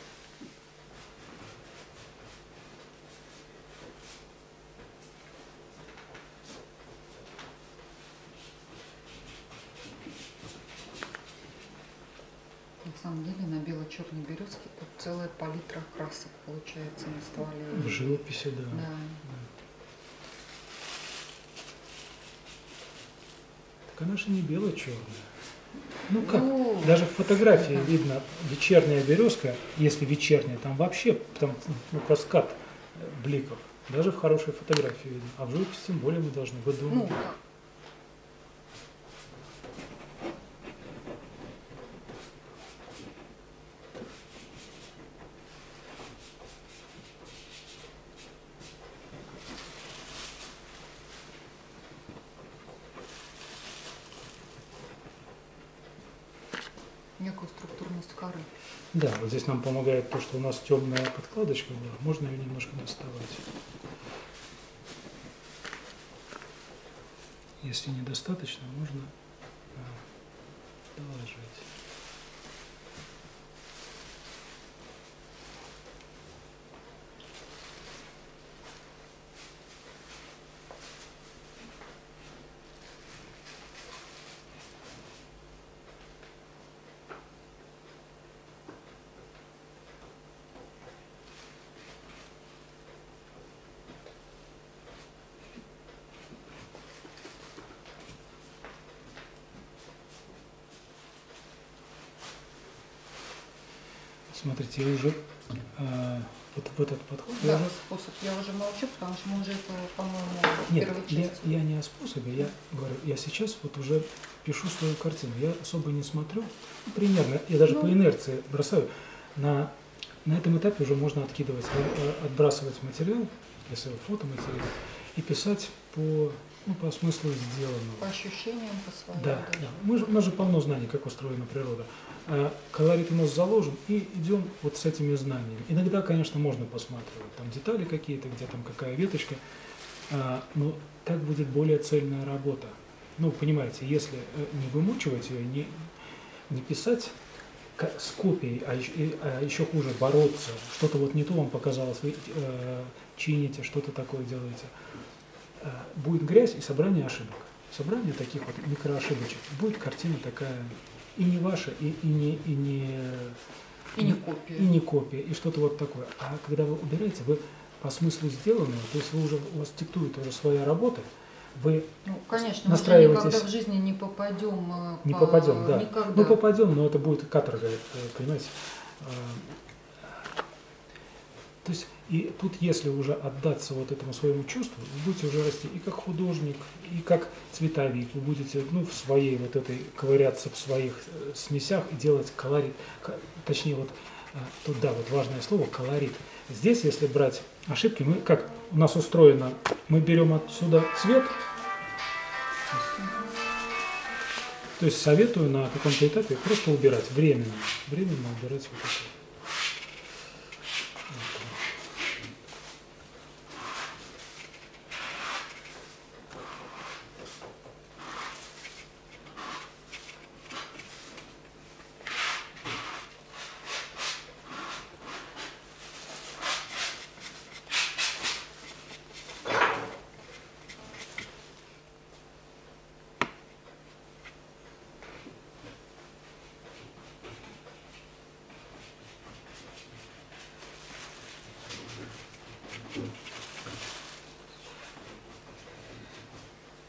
На самом деле на бело-черной березке тут целая палитра красок получается на стволе. В живописи, да. Да. да. Так она же не бело-черная. Ну как, ну, даже в фотографии да. видно вечерняя березка, если вечерняя, там вообще там, ну, каскад бликов. Даже в хорошей фотографии видно. А в живописи тем более мы должны выдумать. Ну, некую структурность коры. Да, вот здесь нам помогает то, что у нас темная подкладочка была, можно ее немножко доставать. Если недостаточно, можно доложить. Смотрите, я уже э, вот в этот подход... Да, я уже... способ. Я уже молчу, потому что мы уже это, по-моему, Нет, я, я не о способе, я говорю, я сейчас вот уже пишу свою картину. Я особо не смотрю, примерно, я даже ну... по инерции бросаю. На, на этом этапе уже можно откидывать, отбрасывать материал, если фотоматериал, и писать по, ну, по смыслу сделанного. По ощущениям, по своим. Да, да. Мы же, у нас же полно знаний, как устроена природа. Колорит у нас заложен, и идем вот с этими знаниями. Иногда, конечно, можно посматривать, там детали какие-то, где там какая веточка, но так будет более цельная работа. Ну, понимаете, если не вымучивать ее, не, не писать с копией, а еще, а еще хуже бороться, что-то вот не то вам показалось, вы э, чините, что-то такое делаете, э, будет грязь и собрание ошибок. Собрание таких вот микроошибочек, будет картина такая... И не ваша, и, и, не, и, не, и не копия. И не копия, и что-то вот такое. А когда вы убираете, вы по смыслу сделанного, то есть вы уже, у вас диктует уже своя работа, вы ну, конечно, настраиваетесь... мы никогда в жизни не попадем. Не по... попадем, да. Никогда. Мы попадем, но это будет каторга, понимаете. То есть, и тут, если уже отдаться вот этому своему чувству, вы будете уже расти и как художник, и как цветовик, вы будете, ну, в своей вот этой, ковыряться в своих смесях и делать колорит, точнее, вот, тут, да, вот важное слово, колорит. Здесь, если брать ошибки, мы, как у нас устроено, мы берем отсюда цвет, то есть советую на каком-то этапе просто убирать, временно, временно убирать вот это.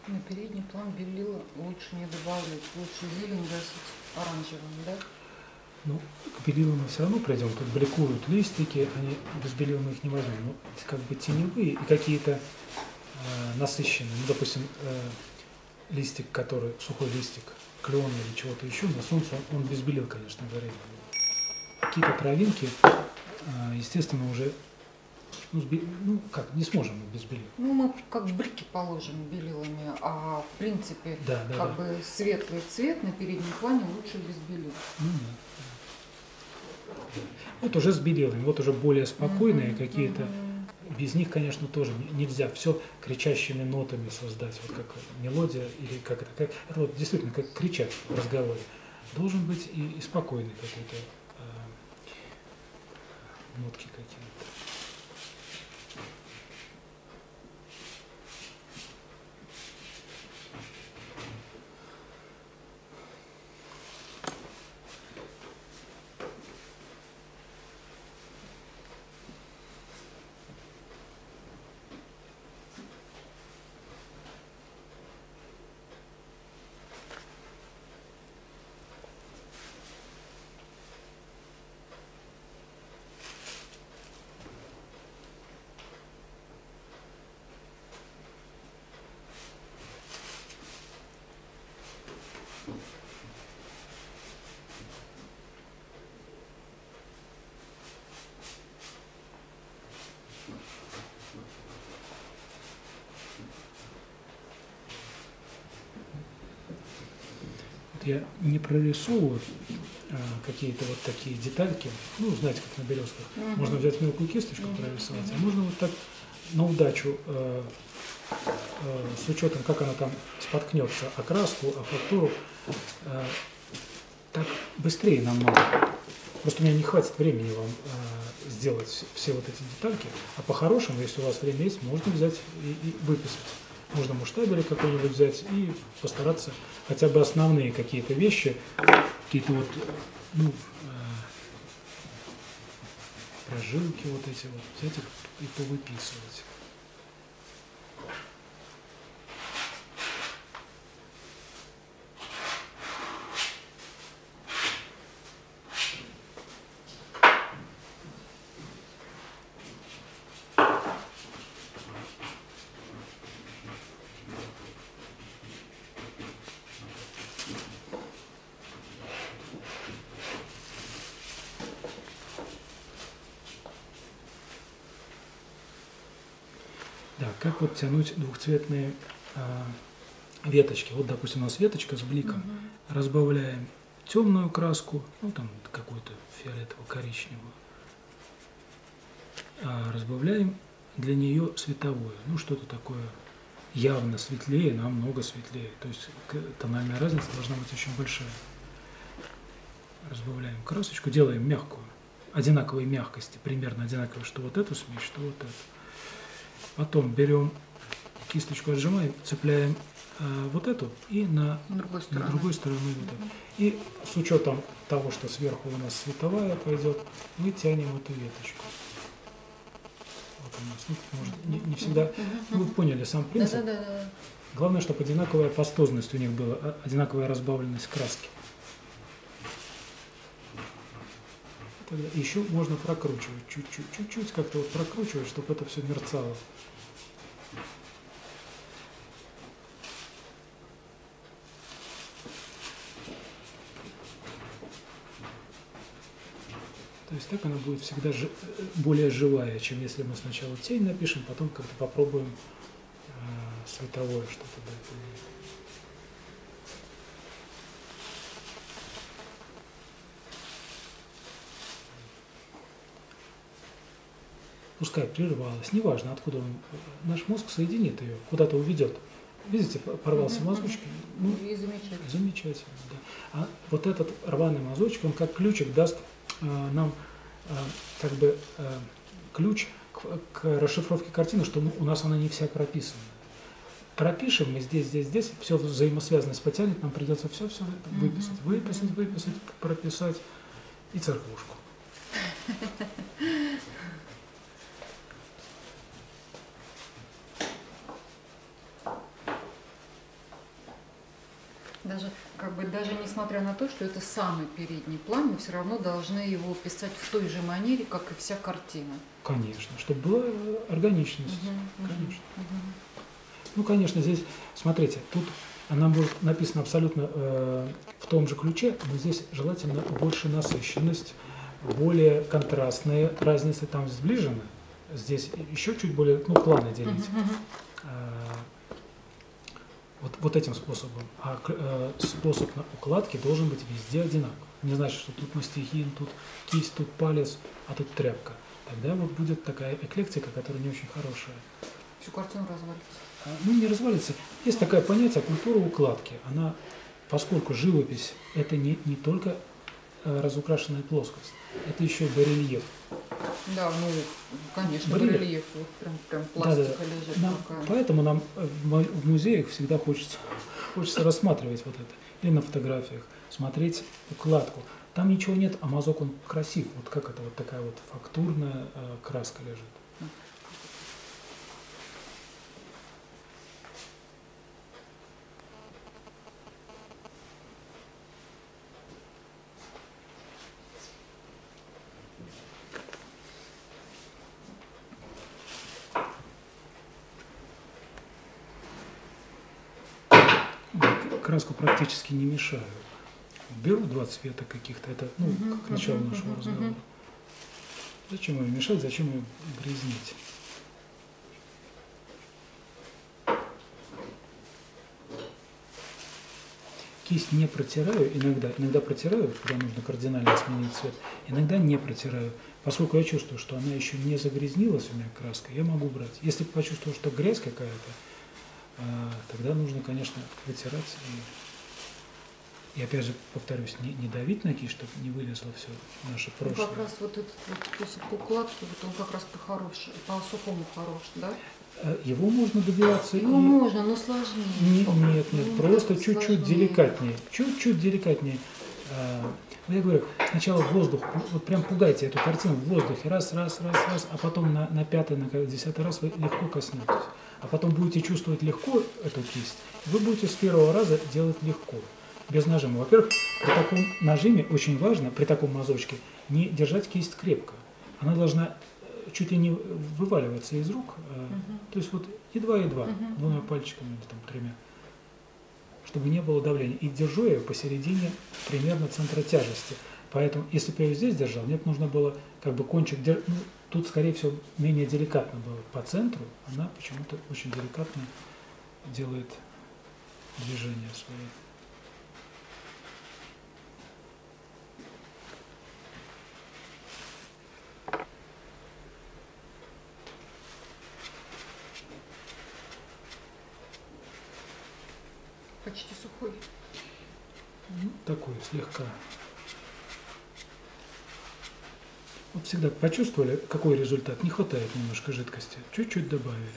На передний план белила лучше не добавлять, лучше зелень гасить оранжевым, да? Ну, к белилам мы все равно придем. Тут бликуют листики, они без белил мы их не возьмем. Ну, как бы теневые и какие-то э, насыщенные. Ну, допустим, э, листик, который, сухой листик, клен или чего-то еще, на солнце он, он без белил, конечно, горит. Какие-то травинки, э, естественно, уже ну, сби... ну, как, не сможем мы без белил. Ну, мы как брики положим белилами, а в принципе, да, да, как да. бы светлый цвет на переднем плане лучше без белил. Ну, да. Вот уже с белилами, вот уже более спокойные mm-hmm, какие-то. Mm-hmm. Без них, конечно, тоже нельзя все кричащими нотами создать, вот как мелодия или как это, как, это вот действительно как кричать в разговоре. Должен быть и, и спокойный какой-то э, нотки какие-то. Я не прорисовываю а, какие-то вот такие детальки, ну, знаете, как на березках. Uh-huh. Можно взять мелкую кисточку, uh-huh. прорисовать, uh-huh. а можно вот так на удачу, э, э, с учетом, как она там споткнется, окраску, а фактуру, э, так быстрее намного. Просто у меня не хватит времени вам э, сделать все, все вот эти детальки, а по-хорошему, если у вас время есть, можно взять и, и выписать. Можно муштабель какой-нибудь взять и постараться хотя бы основные какие-то вещи, какие-то вот, ну, э, прожилки вот эти вот, взять их и повыписывать. Да, как вот тянуть двухцветные э, веточки. Вот, допустим, у нас веточка с бликом. Угу. Разбавляем темную краску, ну там какую-то фиолетово-коричневую. А разбавляем для нее световое. Ну, что-то такое явно светлее, намного светлее. То есть тональная разница должна быть очень большая. Разбавляем красочку, делаем мягкую, одинаковой мягкости, примерно одинаковой, что вот эту смесь, что вот эту. Потом берем кисточку, отжимаем, цепляем э, вот эту и на, другой на другой стороне вот эту. И с учетом того, что сверху у нас световая пойдет, мы тянем эту веточку. Вот у нас, ну, может, не, не всегда, ну, вы поняли сам принцип. Да, да, да, да. Главное, чтобы одинаковая пастозность у них была, одинаковая разбавленность краски. Тогда еще можно прокручивать чуть-чуть, чуть-чуть как-то вот прокручивать, чтобы это все мерцало. То есть так она будет всегда жи- более живая, чем если мы сначала тень напишем, потом как-то попробуем э, световое что-то дать. Пускай прервалась, неважно откуда он, наш мозг соединит ее, куда-то уведет. Видите, порвался uh-huh, мазочек. Uh-huh. Ну, и замечательно. Замечательно, да. А вот этот рваный мазочек, он как ключик даст э, нам э, как бы э, ключ к, к расшифровке картины, что у нас она не вся прописана. Пропишем мы здесь, здесь, здесь, все взаимосвязанность потянет, нам придется все-все uh-huh. выписать, выписать, выписать, прописать и церквушку. Даже, как бы, даже несмотря на то, что это самый передний план, мы все равно должны его писать в той же манере, как и вся картина. Конечно, чтобы была органичность. Угу, конечно. Угу. Ну, конечно, здесь, смотрите, тут она будет написана абсолютно э, в том же ключе, но здесь желательно больше насыщенность, более контрастные разницы там сближены. Здесь еще чуть более, ну, планы делить. Угу. Вот, вот этим способом. А э, способ укладки должен быть везде одинаковый. Не значит, что тут мастихин, тут кисть, тут палец, а тут тряпка. Тогда вот будет такая эклектика, которая не очень хорошая. Всю картину развалится. А, ну, не развалится. Есть такое понятие культура укладки. Она, поскольку живопись – это не, не только э, разукрашенная плоскость, это еще и барельеф. Да, ну, конечно, барельеф. барельеф, вот прям, прям пластика да, да. лежит нам, такая. Поэтому нам в музеях всегда хочется, хочется рассматривать вот это. Или на фотографиях, смотреть укладку. Там ничего нет, а мазок он красив. Вот как это вот такая вот фактурная э, краска лежит. Краску практически не мешаю. Беру два цвета каких-то, это ну, uh-huh, как начало uh-huh, нашего uh-huh, разговора. Uh-huh. Зачем ее мешать, зачем ее грязнить? Кисть не протираю иногда, иногда протираю, когда нужно кардинально сменить цвет, иногда не протираю. Поскольку я чувствую, что она еще не загрязнилась у меня краской, я могу брать. Если почувствую, что грязь какая-то, тогда нужно, конечно, вытирать и, и опять же, повторюсь, не, не давить на кисть, чтобы не вылезло все наше прошлое. Ну, как раз вот этот вот способ укладки, вот он как раз по хорошему, по сухому хорош, да? Его можно добиваться. Его и... можно, но сложнее. Не, нет, нет, ну, просто чуть-чуть деликатнее. Чуть-чуть деликатнее. Я говорю, сначала воздух, вот прям пугайте эту картину в воздухе, раз, раз, раз, раз, а потом на, на пятый, на десятый раз вы легко коснетесь. А потом будете чувствовать легко эту кисть, вы будете с первого раза делать легко, без нажима. Во-первых, при таком нажиме очень важно, при таком мазочке, не держать кисть крепко. Она должна чуть ли не вываливаться из рук, uh-huh. то есть вот едва-едва, uh-huh. двумя пальчиками или там тремя, чтобы не было давления. И держу я ее посередине примерно центра тяжести. Поэтому, если бы я ее здесь держал, мне нужно было как бы кончик держать. Ну, тут, скорее всего, менее деликатно было. По центру она почему-то очень деликатно делает движение свое. Почти сухой. Ну, такой, слегка. Вот всегда почувствовали, какой результат? Не хватает немножко жидкости. Чуть-чуть добавили.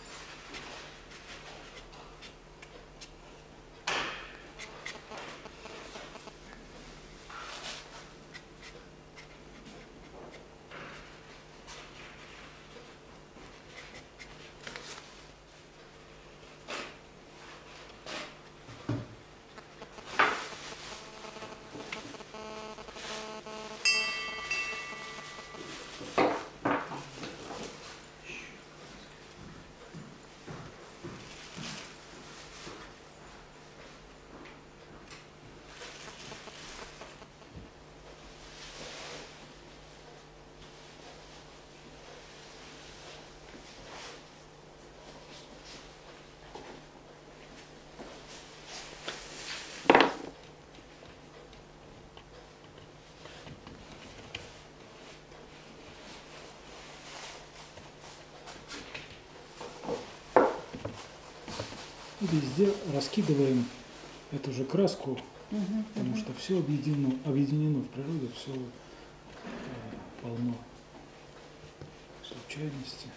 Везде раскидываем эту же краску, угу, потому угу. что все объединено, объединено в природе, все э, полно случайностей.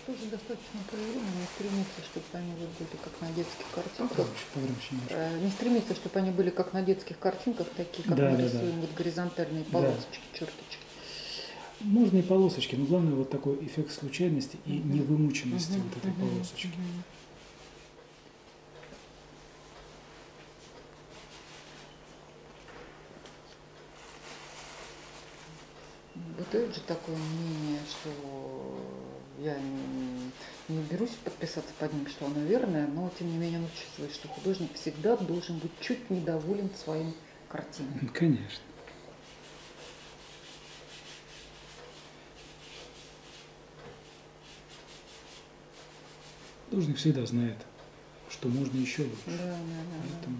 Тоже достаточно проверено, не стремиться, чтобы они вот были как на детских картинках. Погромче, погромче э, не стремиться, чтобы они были как на детских картинках, такие, как да, мы да, рисуем, да. вот горизонтальные полосочки, да. Черточки. Можно и полосочки, но главное вот такой эффект случайности и uh-huh. невымученности uh-huh. вот этой uh-huh. полосочки. Uh-huh. Бытует же такое мнение, что я не, не берусь подписаться под ним, что оно верное, но тем не менее оно существует, что художник всегда должен быть чуть недоволен своим картинам. Конечно. Художник всегда знает, что можно еще лучше. Да, да, да. Поэтому...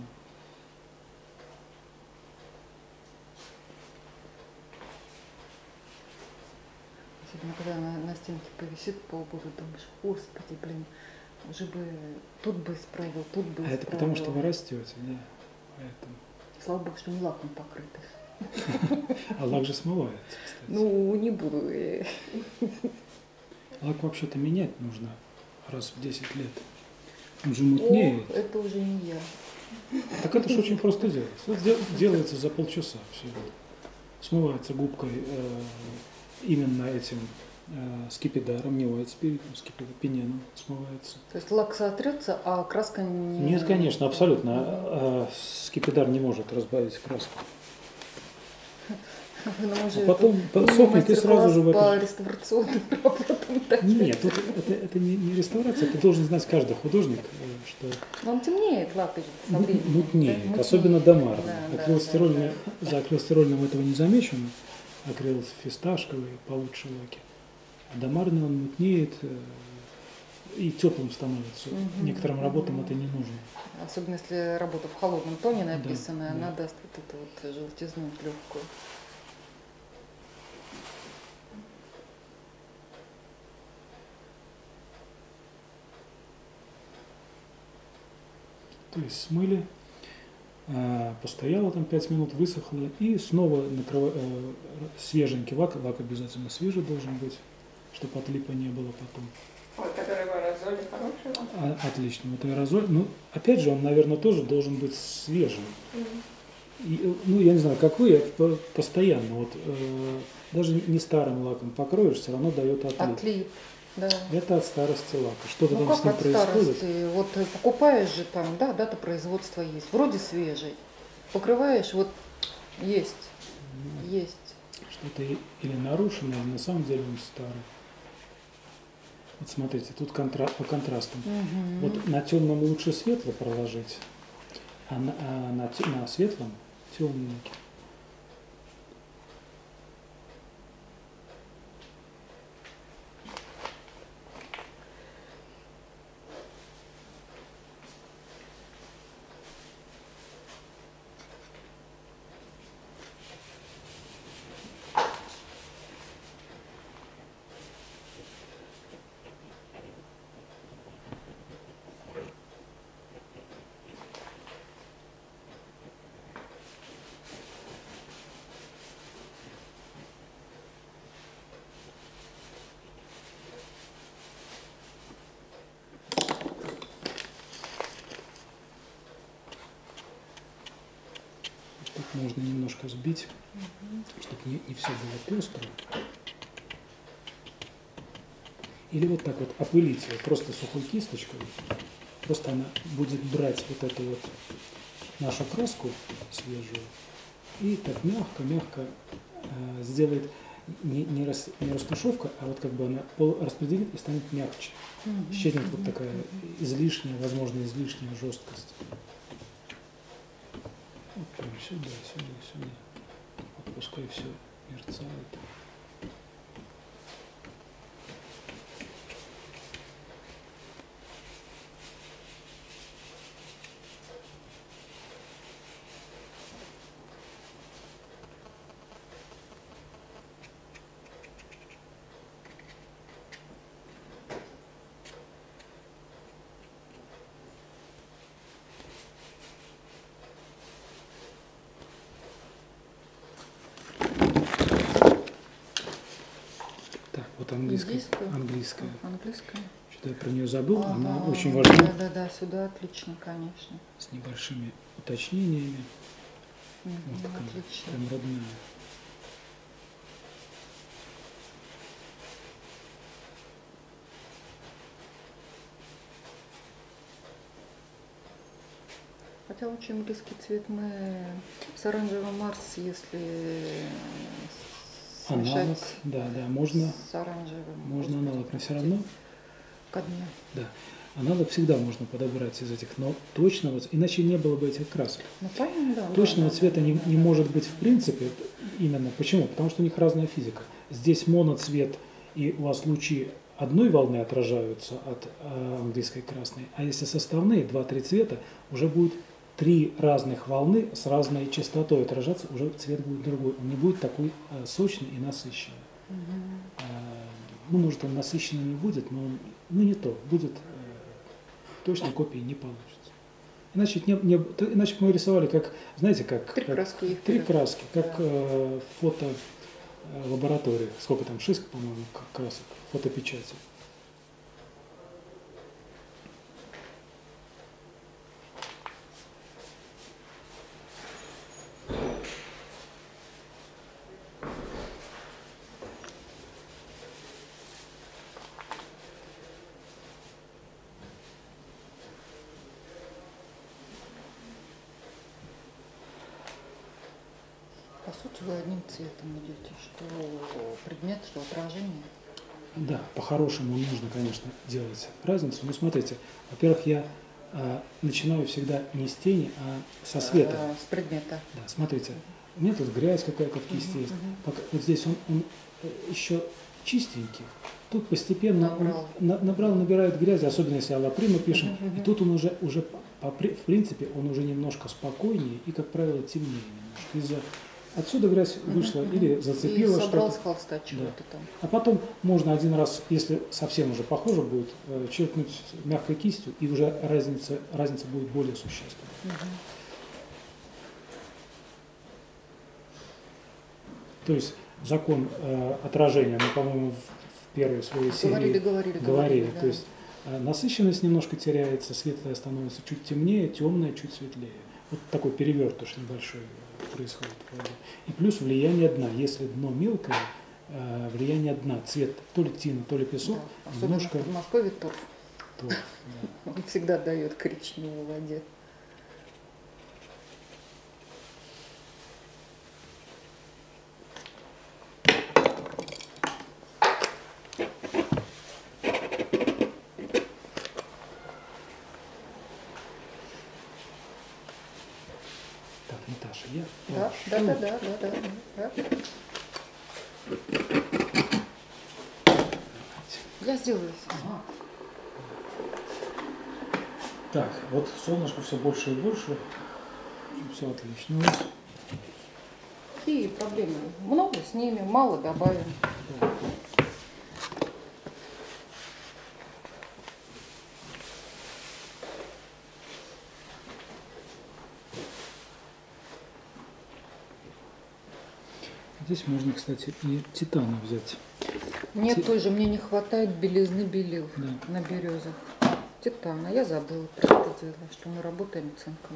Особенно, когда на, на стенке повисит полгода, думаешь, господи, блин, уже бы тут бы исправил, тут бы исправил. А это потому, что вы растете, да? Поэтому... Слава богу, что не лаком покрыты. А лак же смывается, кстати. Ну, не буду. Лак вообще-то менять нужно раз в десять лет. Он же мутнеет. Ох, это уже не я. Так это же очень просто делается. Делается за полчаса всего. Смывается губкой э, именно этим э, скипидаром, не white spirit, скипидопененом смывается. То есть лак сотрется, а краска не... Нет, конечно, абсолютно. А, а, скипидар не может разбавить краску. А потом сохнет и сразу же в по реставрационным работам. Нет, это, это, это не, не реставрация, это должен знать каждый художник, что... Но он темнеет, лак со временем. Мутнеет, да? Особенно домарный. Да, акрилостирольный, да, да. За акрилостирольным этого не замечено, акрил фисташковый получше лаки. А домарный он мутнеет и теплым становится. Угу, Некоторым угу. работам это не нужно. Особенно если работа в холодном тоне написанная, да, она да. даст вот эту вот желтизну легкую. То есть смыли, постояло там пять минут, высохло, и снова накрыв... свеженький лак, лак обязательно свежий должен быть, чтобы отлипа не было потом. Вот, который в аэрозоле хороший лак? А, отлично, вот аэрозоль, ну, опять же, он, наверное, тоже должен быть свежим. Mm-hmm. И, ну, я не знаю, как вы, я постоянно, вот, э, даже не старым лаком покроешь, все равно дает отлип. Отлип. Да. Это от старости лака. Что-то ну, там с ним происходит. Старости? Вот покупаешь же там, да, дата производства есть, вроде свежий. Покрываешь, вот есть, ну, есть. Что-то или нарушено, или на самом деле он старый. Вот смотрите, тут контра... по контрастам. Угу. Вот на темном лучше светло проложить, а на, а на, на светлом темненький. Можно немножко сбить, угу. чтобы не, не все было пестро. Или вот так вот опылить ее просто сухой кисточкой. Просто она будет брать вот эту вот нашу краску свежую и так мягко-мягко э, сделает не, не, рас, не растушевка, а вот как бы она пол распределит и станет мягче. Угу. Исчезнет угу. вот такая излишняя, возможно, излишняя жесткость. Вот прям сюда, сюда, сюда. Вот пускай все мерцает. Так, вот английская. Индийская? Английская. Английская. Что-то я про нее забыл, Ага, она очень важна. Да, да, да, сюда отлично, конечно. С небольшими уточнениями. Угу, Вот такая отлично. прям родная. Хотя очень близкий цвет мы с оранжевым Марс, если Аналог, да, да, можно, с оранжевым. можно аналог, но все равно, Ко дню. да, аналог всегда можно подобрать из этих, но точного, иначе не было бы этих красок. Ну, правильно, да. Точного да, цвета да, не, да, не да. может быть в принципе, именно почему? Потому что у них разная физика. Здесь моноцвет, и у вас лучи одной волны отражаются от э, английской красной, а если составные, два-три цвета, уже будет три разных волны с разной частотой отражаться, уже цвет будет другой. Он не будет такой э, сочный и насыщенный. Угу. Э, ну, может, он насыщенный не будет, но он, ну, не то. Будет э, точной копии не получится. Иначе, не, не, то, иначе мы рисовали, как, знаете, как... Три как, краски. Три краски, как Да. э, фото э, лаборатории. Сколько там, шесть, по-моему, красок, фотопечати. По сути, вы одним цветом идете, что предмет, что отражение. Да, по-хорошему нужно, конечно, делать разницу. Но смотрите, во-первых, я э, начинаю всегда не с тени, а со света. А, с предмета. Да, смотрите, у меня тут грязь какая-то в кисти Мгм, есть. мгм. Пока, вот здесь он, он еще чистенький. Тут постепенно он Набрал. на- набрал, набирает грязи, особенно если аллапри мы пишем. Мгм, И мгм. тут он уже, уже по- по при- в принципе, он уже немножко спокойнее и, как правило, темнее немножко. Из-за отсюда грязь вышла Мгм, или мгм. зацепила И собрал что-то. с холста чего-то там. А потом можно один раз, если совсем уже похоже будет, э, черкнуть мягкой кистью, и уже разница, разница будет более существенной. Мгм. То есть закон э, отражения, мы, по-моему, в, в первой своей серии Говорили, говорили, говорили. да. То есть э, насыщенность немножко теряется, светлое становится чуть темнее, темное чуть светлее. Вот такой перевертыш небольшой происходит в воде. И плюс влияние дна. Если дно мелкое, э, влияние дна, цвет то ли тина, то ли песок, Да. Особенно немножко в Подмосковье торф. торф, да. Он всегда дает коричневую в воде. Так, Наташа, я Да, да, прошу. да, да, да, да, да. Я сделаю. Ага. Так, вот солнышко все больше и больше. Все отлично. у нас. Какие проблемы? Много снимем, мало добавим. Да. Здесь можно, кстати, и титана взять. Мне Ти- тоже, мне не хватает белизны белил Да. на березах. Титана, я забыла про это дело, что мы работаем цинком.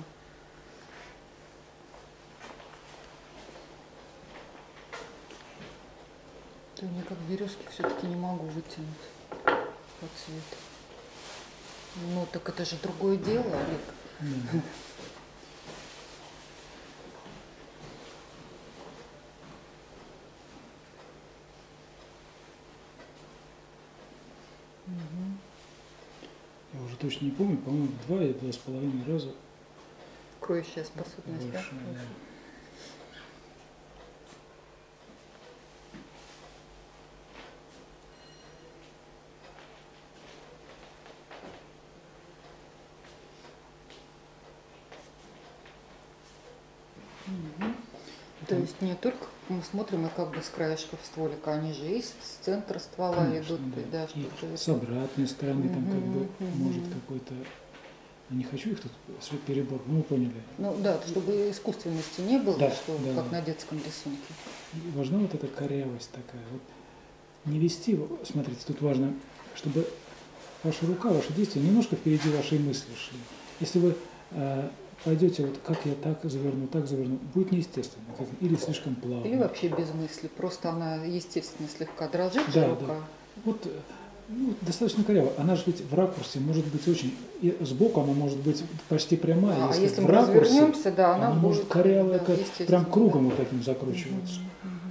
То никак березки все-таки не могу вытянуть по цвету. Ну так это же другое дело, Олег. Да. Мгм. Я уже точно не помню, по-моему, в два или два с половиной раза Кроющая способность, да? больше. Да. Мгм. То есть не только мы смотрим и как бы с краешков стволика, они же и с с центра ствола Конечно, идут, да. и, да, И что-то с обратной стороны там как бы Мгм, может мгм. какой-то... Не хочу их тут свой перебор, ну вы поняли. Ну да, чтобы искусственности не было, Да, что да, как да. на детском рисунке. И важна вот эта корявость такая. Вот не вести, смотрите, тут важно, чтобы ваша рука, ваши действия немножко впереди вашей мысли шли. Если вы э, пойдете, вот как я так заверну, так заверну, будет неестественно, или слишком плавно. Или вообще без мысли, просто она, естественно, слегка дрожит, да, рука. Да. Вот, ну, достаточно коряво. Она же ведь в ракурсе может быть очень, и сбоку она может быть почти прямая. А если, если в мы ракурсе, развернемся, да, она, она будет, может корявая, да, как, прям кругом вот таким закручиваться. Угу, угу.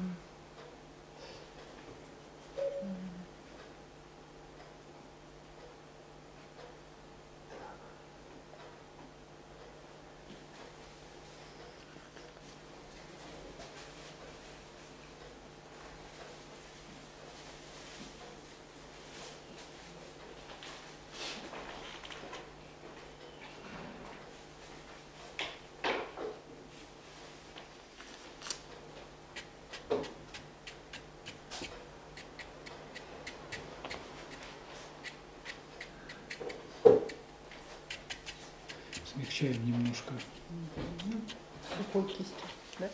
Смягчаем немножко. Рукой, кистью, да?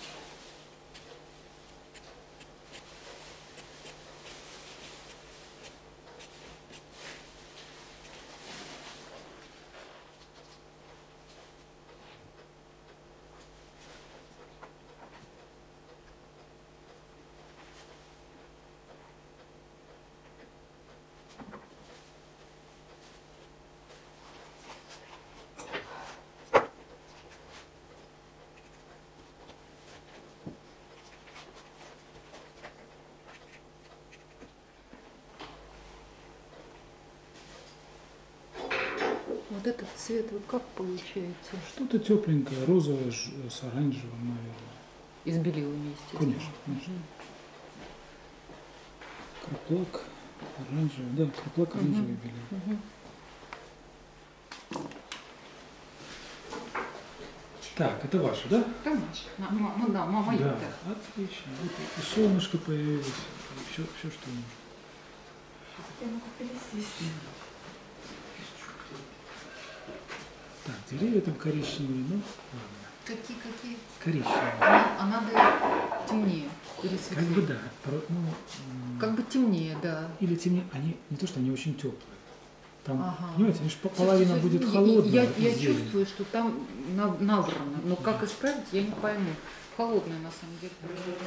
Вот этот цвет, вот как получается? Что-то тепленькое, розовое с оранжевым, наверное. И с белилами, естественно. Конечно, конечно. Краплак, оранжевый, да, краплак, оранжевый, угу. Белил. Угу. Так, это ваше, да? Это наше. Ну да, мама да, да. Отлично. Вот и солнышко появилось, и все, все, что нужно. Так, деревья там коричневые, ну ладно. Какие, какие? Коричневые. А, а надо темнее или светлее? Как бы да. Ну, как бы темнее, да. Или темнее. Они не то, что они очень теплые. Там, ага. понимаете, лишь половина все, будет холодная. Я, я, я чувствую, что там наврано, но как исправить, я не пойму. Холодная на самом деле.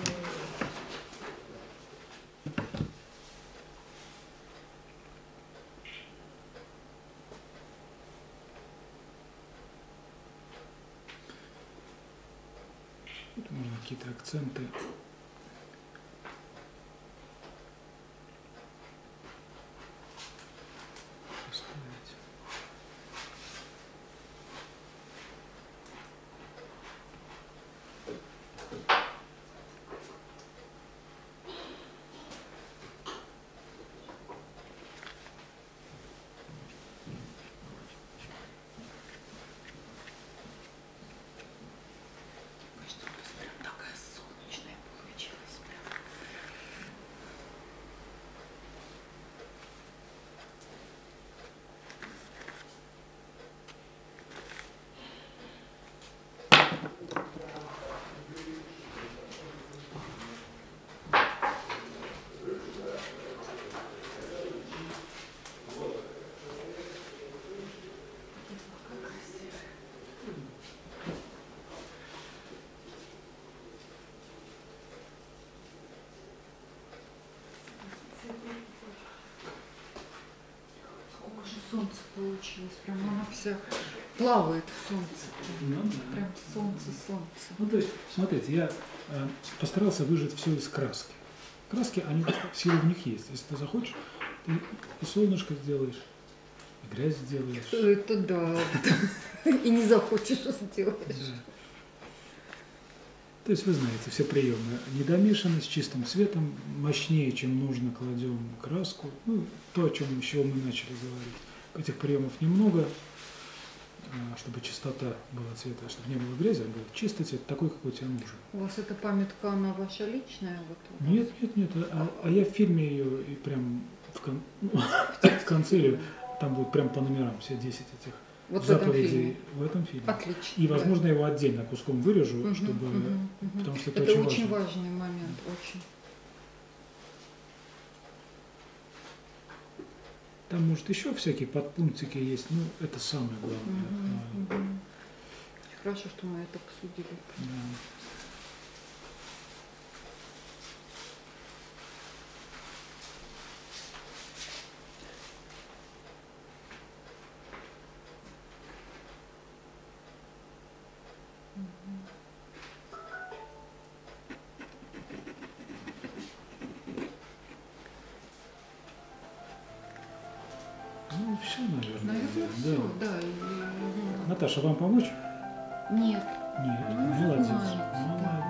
Тут можно какие-то акценты. Поставить. Солнце получилось, прям она вся плавает в солнце. Ну, да. Прям солнце, солнце. Ну, то есть, смотрите, я э, постарался выжать все из краски. Краски, они, силы в них есть. Если ты захочешь, ты и солнышко сделаешь, и грязь сделаешь. Это да. И не захочешь, сделаешь. То есть вы знаете все приемы. Недомешанность с чистым цветом, мощнее, чем нужно, кладем краску. Ну, то, о чем еще мы начали говорить. Этих приемов немного, чтобы чистота была цвета, чтобы не было грязи, а был чистый цвет, такой, какой тебе нужен. У вас эта памятка, она ваша личная? Вот, нет, нет, нет. А, а я в фильме ее и прям в, кон, в конце, там будет прям по номерам все десять этих вот заповедей в этом фильме. Отлично. И, возможно, да. его отдельно куском вырежу, угу, чтобы, угу, угу. потому что это, это очень, очень важно. важный момент, очень. Там, может, еще всякие подпунктики есть, ну, это самое главное. Угу, угу. Хорошо, что мы это обсудили. Да. Ну, все, наверное. Наверное, да. все, да. И... Наташа, вам помочь? Нет. Нет, Ну, молодец. знаете, да. Молодец.